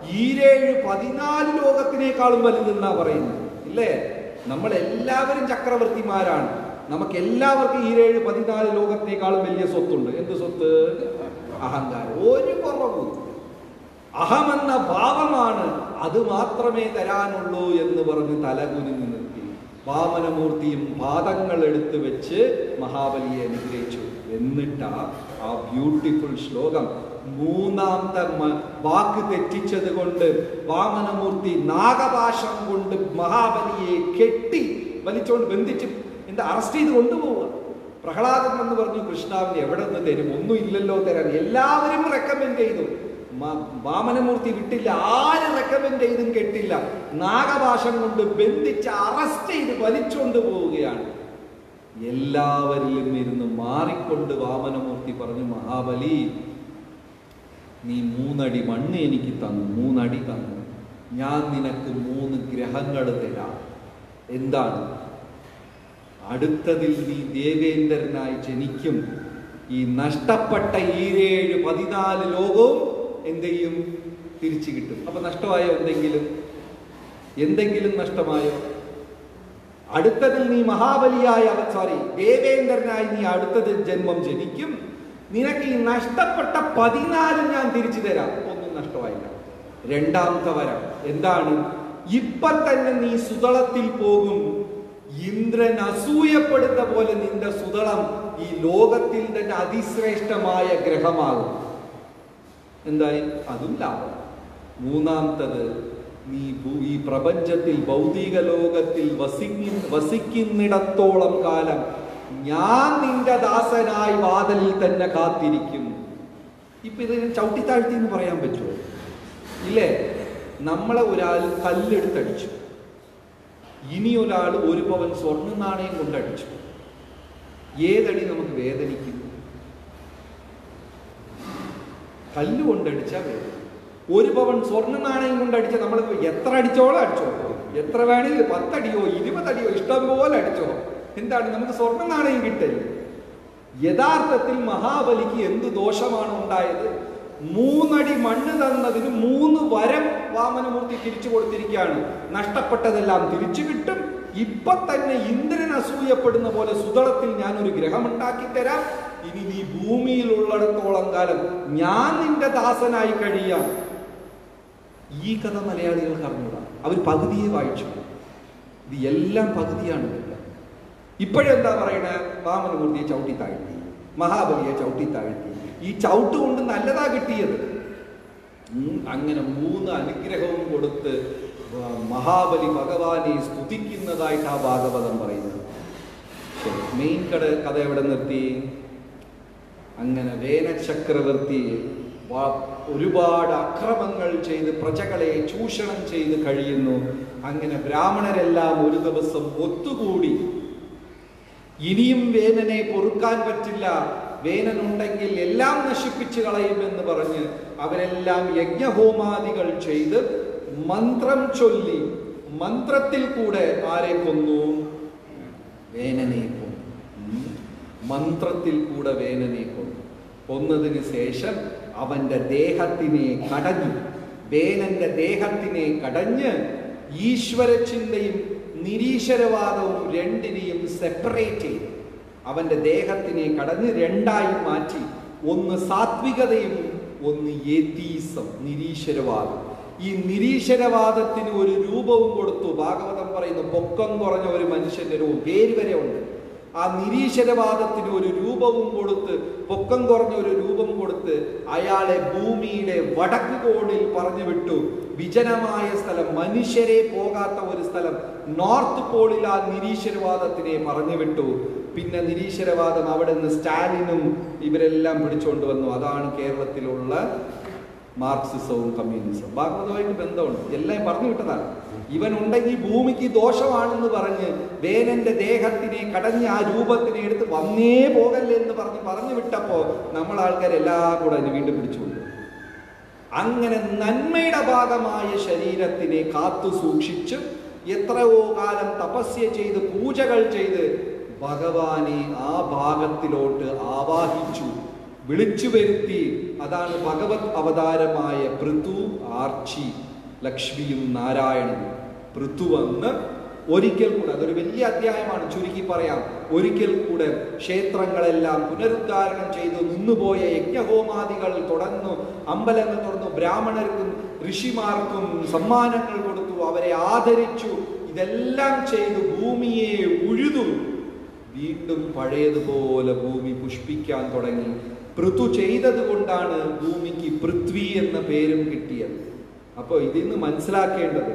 14 ലോകത്തിനേക്കാളും വലുതെന്നാ പറയുന്നത് ഇല്ലേ? നമ്മളെല്ലാവരും ചക്രവർത്തിമാരാണ്. നമുക്ക് എല്ലാവർക്കും 14 ലോകത്തിനേക്കാളും വലിയ സ്വത്തുണ്ട്. എന്ത് സ്വത്ത്? അഹങ്കാരം. ഒരു കുറവും. അഹമെന്ന ഭാവമാണ്, അത് മാത്രമേ തരാനുള്ളൂ എന്ന് പറഞ്ഞ് തലകുനിഞ്ഞു നിർത്തി. വാമനമൂർത്തിയും പാദങ്ങൾ എടുത്തു വെച്ച് മഹാബലിയെ അനുഗ്രഹിച്ചു. എന്നിട്ടാ ആ ബ്യൂട്ടിഫുൾ ശ്ലോകം, 3-ാമത്തെ വാക്ക് തെറ്റിച്ചത് കൊണ്ട് വാമനമൂർത്തി നാഗപാശം കൊണ്ട് മഹാബലിയെ കെട്ടി വലിച്ചോണ്ട് ബന്ധിച്ച് അറസ്റ്റ് ചെയ്ത് കൊണ്ടുപോവുക. പ്രഹ്ലാദൻ എന്ന് പറഞ്ഞു, കൃഷ്ണാവിന് എവിടെ നിന്ന് തരും? ഒന്നും ഇല്ലല്ലോ തരാൻ. എല്ലാവരും റെക്കമെൻഡ് ചെയ്തു, വാമനമൂർത്തി വിട്ടില്ല. ആര് റെക്കമെൻഡ് ചെയ്തും കെട്ടില്ല. നാഗപാശം കൊണ്ട് ബന്ധിച്ച് അറസ്റ്റ് ചെയ്ത് വലിച്ചോണ്ട് പോവുകയാണ്. എല്ലാവരിലും ഇരുന്ന് മാറിക്കൊണ്ട് വാമനമൂർത്തി പറഞ്ഞു, മഹാബലി നീ 3 അടി മണ്ണ് എനിക്ക് തന്നു, 3 അടി തന്നു, ഞാൻ നിനക്ക് 3 ഗ്രഹങ്ങൾ തരാം. എന്താണ്? അടുത്തതിൽ നീ ദേവേന്ദ്രനായി ജനിക്കും. ഈ നഷ്ടപ്പെട്ട 14 ലോകവും എന്ത് ചെയ്യും? തിരിച്ചു കിട്ടും. അപ്പൊ നഷ്ടമായോ? എന്തെങ്കിലും നഷ്ടമായോ? അടുത്തതിൽ നീ ദേവേന്ദ്രനായി നീ അടുത്തതിൽ ജന്മം ജനിക്കും. നിനക്ക് ഈ നഷ്ടപ്പെട്ട 14 ഞാൻ തിരിച്ചു തരാം. ഒന്നും നഷ്ടമായില്ല. 2-ാമത്തെ വരം എന്താണ്? ഇപ്പൊ തന്നെ നീ സുതളത്തിൽ പോകും. ഇന്ദ്രൻ അസൂയപ്പെടുന്ന പോലെ നിന്റെ സുതളം ഈ ലോകത്തിൽ തന്നെ അതിശ്രേഷ്ഠമായ ഗ്രഹമാകും. എന്തായി? അതും ലാഭം. 3-ാമത്തത്, നീ ഈ പ്രപഞ്ചത്തിൽ ഭൗതിക ലോകത്തിൽ വസിക്കുന്നിടത്തോളം കാലം ഞാൻ നിന്റെ ദാസനായി വാതിലിൽ തന്നെ കാത്തിരിക്കും. ഇപ്പൊ ഇതിന് ചവിട്ടിത്താഴ്ത്തി എന്ന് പറയാൻ പറ്റുമോ? ഇല്ലേ? നമ്മളെ ഒരാൾ കല്ലെടുത്തടിച്ചു, ഇനി ഒരാൾ 1 പവൻ സ്വർണ്ണ നാണയം കൊണ്ടടിച്ചു. ഏതടി നമുക്ക് വേദനിക്കും? കല്ല് കൊണ്ടടിച്ച വേദന. 1 പവൻ സ്വർണ്ണ നാണയം കൊണ്ടടിച്ച നമ്മൾ എത്ര അടിച്ചോളം അടിച്ചോ, എത്ര വേണമെങ്കിലും 10 അടിയോ 20 അടിയോ ഇഷ്ടം പോലെ അടിച്ചോ, എന്താണ്? നമുക്ക് സ്വർണ്ണ നാണയം കിട്ടില്ല. യഥാർത്ഥത്തിൽ മഹാബലിക്ക് എന്ത് ദോഷമാണ് ഉണ്ടായത്? 3 അടി മണ്ണ് തന്നതിന് 3 വരം വാമനമൂർത്തി തിരിച്ചു കൊടുത്തിരിക്കുകയാണ്. നഷ്ടപ്പെട്ടതെല്ലാം തിരിച്ചു കിട്ടും. ഇപ്പൊ തന്നെ ഇന്ദ്രൻ അസൂയപ്പെടുന്ന പോലെ സുതളത്തിൽ ഞാൻ ഒരു ഗ്രഹം ഉണ്ടാക്കി തരാം. ഇനി നീ ഭൂമിയിൽ ഉള്ളിടത്തോളം കാലം ഞാൻ നിന്റെ ദാസനായി കഴിയാം. ഈ കഥ മലയാളികൾക്ക് അറിഞ്ഞൂടാ. അവർ പകുതിയെ വായിച്ചു. ഇത് എല്ലാം പകുതിയാണ്. ഇപ്പോഴെന്താ പറയണേ? വാമനമൂർത്തിയെ ചവിട്ടി താഴ്ത്തി, മഹാബലിയെ ചവിട്ടി താഴ്ത്തി. ഈ ചവിട്ട് കൊണ്ട് നല്ലതാ കിട്ടിയത്. അങ്ങനെ 3 അനുഗ്രഹവും കൊടുത്ത് മഹാബലി ഭഗവാനെ സ്തുതിക്കുന്നതായിട്ട് ആ ഭാഗവതം പറയുന്നത്. മെയിൻ കഥ എവിടെ നിർത്തി? അങ്ങനെ വേനചക്രവർത്തി ഒരുപാട് അക്രമങ്ങൾ ചെയ്ത് പ്രജകളെ ചൂഷണം ചെയ്ത് കഴിയുന്നു. അങ്ങനെ ബ്രാഹ്മണരെല്ലാം ഒരു ദിവസം ഒത്തുകൂടി, ഇനിയും വേനനെ പൊറുക്കാൻ പറ്റില്ല, വേനനുണ്ടെങ്കിൽ എല്ലാം നശിപ്പിച്ചു കളയുമെന്ന് പറഞ്ഞ് അവരെല്ലാം യജ്ഞഹോമാദികൾ ചെയ്ത് മന്ത്രം ചൊല്ലി, മന്ത്രത്തിൽ കൂടെ ആരെ കൊന്നു? വേനനെ കൊന്നു. മന്ത്രത്തിൽ കൂടെ വേനനെ കൊന്നു. കൊന്നതിന് ശേഷം അവന്റെ ദേഹത്തിനെ കടഞ്ഞു. വേനന്റെ ദേഹത്തിനെ കടഞ്ഞ് ഈശ്വരചിന്തയും നിരീശ്വരവാദവും രണ്ടിനെയും സെപ്പറേറ്റ് ചെയ്തു. അവന്റെ ദേഹത്തിനെ കടഞ്ഞ് 2ആയി മാറ്റി. ഒന്ന് സാത്വികതയും ഒന്ന് ഏത്തീസം, നിരീശ്വരവാദം. ഈ നിരീശ്വരവാദത്തിന് ഒരു രൂപവും കൊടുത്തു. ഭാഗവതം പറയുന്നു പൊക്കം കുറഞ്ഞ ഒരു മനുഷ്യന്റെ രൂപം, പേര് വരെ ഉണ്ട്. ആ നിരീശ്വരവാദത്തിന് ഒരു രൂപവും കൊടുത്ത്, പൊക്കം കുറഞ്ഞ ഒരു രൂപം കൊടുത്ത് അയാളെ ഭൂമിയുടെ വടക്ക് കോണിൽ പറഞ്ഞു വിട്ടു. വിജനമായ സ്ഥലം, മനുഷ്യരെ പോകാത്ത ഒരു സ്ഥലം, നോർത്ത് പോളിൽ ആ നിരീശ്വരവാദത്തിനെ പറഞ്ഞു വിട്ടു. പിന്നെ നിരീശ്വരവാദം അവിടെ നിന്ന് സ്റ്റാലിനും ഇവരെല്ലാം പിടിച്ചുകൊണ്ട് വന്നു. അതാണ് കേരളത്തിലുള്ള മാർക്സിസവും കമ്മ്യൂണിസവും. ഭാഗവതമായിട്ട് ബന്ധമുണ്ട്, എല്ലാം പറഞ്ഞു വിട്ടതാണ്. ഇവൻ ഉണ്ടെങ്കിൽ ഭൂമിക്ക് ദോഷമാണെന്ന് പറഞ്ഞ് വേനന്റെ ദേഹത്തിനെ കടഞ്ഞ് ആ രൂപത്തിനെ എടുത്ത് വന്നേ പോകല്ലേ എന്ന് പറഞ്ഞു വിട്ടപ്പോൾ നമ്മൾ ആൾക്കാരെല്ലാം കൂടെ അതിന് വീണ്ടും പിടിച്ചുകൊണ്ട്. അങ്ങനെ നന്മയുടെ ഭാഗമായ ശരീരത്തിനെ കാത്തു സൂക്ഷിച്ച് എത്രയോ കാലം തപസ്യ ചെയ്ത് പൂജകൾ ചെയ്ത് ഭഗവാനെ ആ ഭാഗത്തിലോട്ട് ആവാഹിച്ചു, വിളിച്ചു വരുത്തി. അതാണ് ഭഗവത് അവതാരമായ പൃഥു, ആർച്ചി, ലക്ഷ്മിയും നാരായണനും. പൃഥു വന്ന് ഒരിക്കൽ കൂടെ, അതൊരു വലിയ അധ്യായമാണ്, ചുരുക്കി പറയാം, ഒരിക്കൽ കൂടെ ക്ഷേത്രങ്ങളെല്ലാം പുനരുദ്ധാരണം ചെയ്തു, നിന്നുപോയ യജ്ഞഹോമാദികൾ തുടർന്നു, അമ്പലങ്ങൾ തുറന്നു, ബ്രാഹ്മണർക്കും ഋഷിമാർക്കും സമ്മാനങ്ങൾ കൊടുത്തു, അവരെ ആദരിച്ചു. ഇതെല്ലാം ചെയ്തു ഭൂമിയെ ഉഴുതു. വീണ്ടും പഴയതുപോലെ ഭൂമി പുഷ്പിക്കാൻ തുടങ്ങി. പൃഥു ചെയ്തത് കൊണ്ടാണ് ഭൂമിക്ക് പൃഥ്വി എന്ന പേരും കിട്ടിയത്. അപ്പോൾ ഇതിൽ നിന്ന് മനസ്സിലാക്കേണ്ടത്,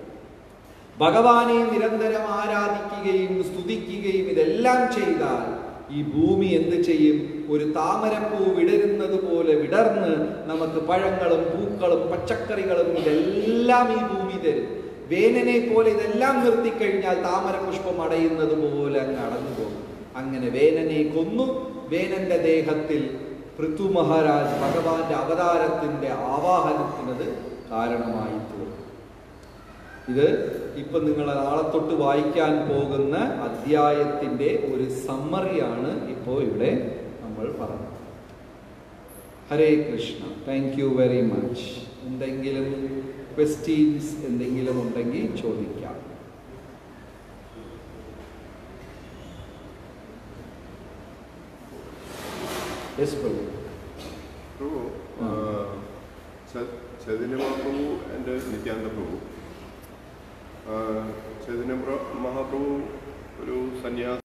ഭഗവാനെ നിരന്തരം ആരാധിക്കുകയും സ്തുതിക്കുകയും ഇതെല്ലാം ചെയ്താൽ ഈ ഭൂമി എന്ത് ചെയ്യും? ഒരു താമരപ്പൂ വിടരുന്നത് പോലെ വിടർന്ന് നമുക്ക് പഴങ്ങളും പൂക്കളും പച്ചക്കറികളും ഇതെല്ലാം ഈ ഭൂമി തരും. വേനനെ പോലെ ഇതെല്ലാം നിർത്തിക്കഴിഞ്ഞാൽ താമരപുഷ്പം അടയുന്നത് പോലെ അങ്ങ് അടഞ്ഞു പോകും. അങ്ങനെ വേനനെ കൊന്നു. വേനന്റെ ദേഹത്തിൽ പൃഥു മഹാരാജ് ഭഗവാന്റെ അവതാരത്തിന്റെ ആവാഹനത്തിനത് കാരണമായി തീർന്നു. ഇത് ഇപ്പൊ നിങ്ങൾ നാളെ തൊട്ട് വായിക്കാൻ പോകുന്ന അധ്യായത്തിന്റെ ഒരു സമ്മറിയാണ് ഇപ്പോൾ ഇവിടെ നമ്മൾ പറഞ്ഞത്. Hare Krishna. Thank you very much. എന്തെങ്കിലും ക്വസ്റ്റ്യൻസ് എന്തെങ്കിലും ഉണ്ടെങ്കിൽ ചോദിക്കാം. യെസ് പ്രഭു. പ്രഭു, ചൈതന്യ മഹാപ്രഭു എൻ്റെ നിത്യാനന്ദ പ്രഭു, ചൈതന്യ മഹാപ്രഭു ഒരു സന്യാസി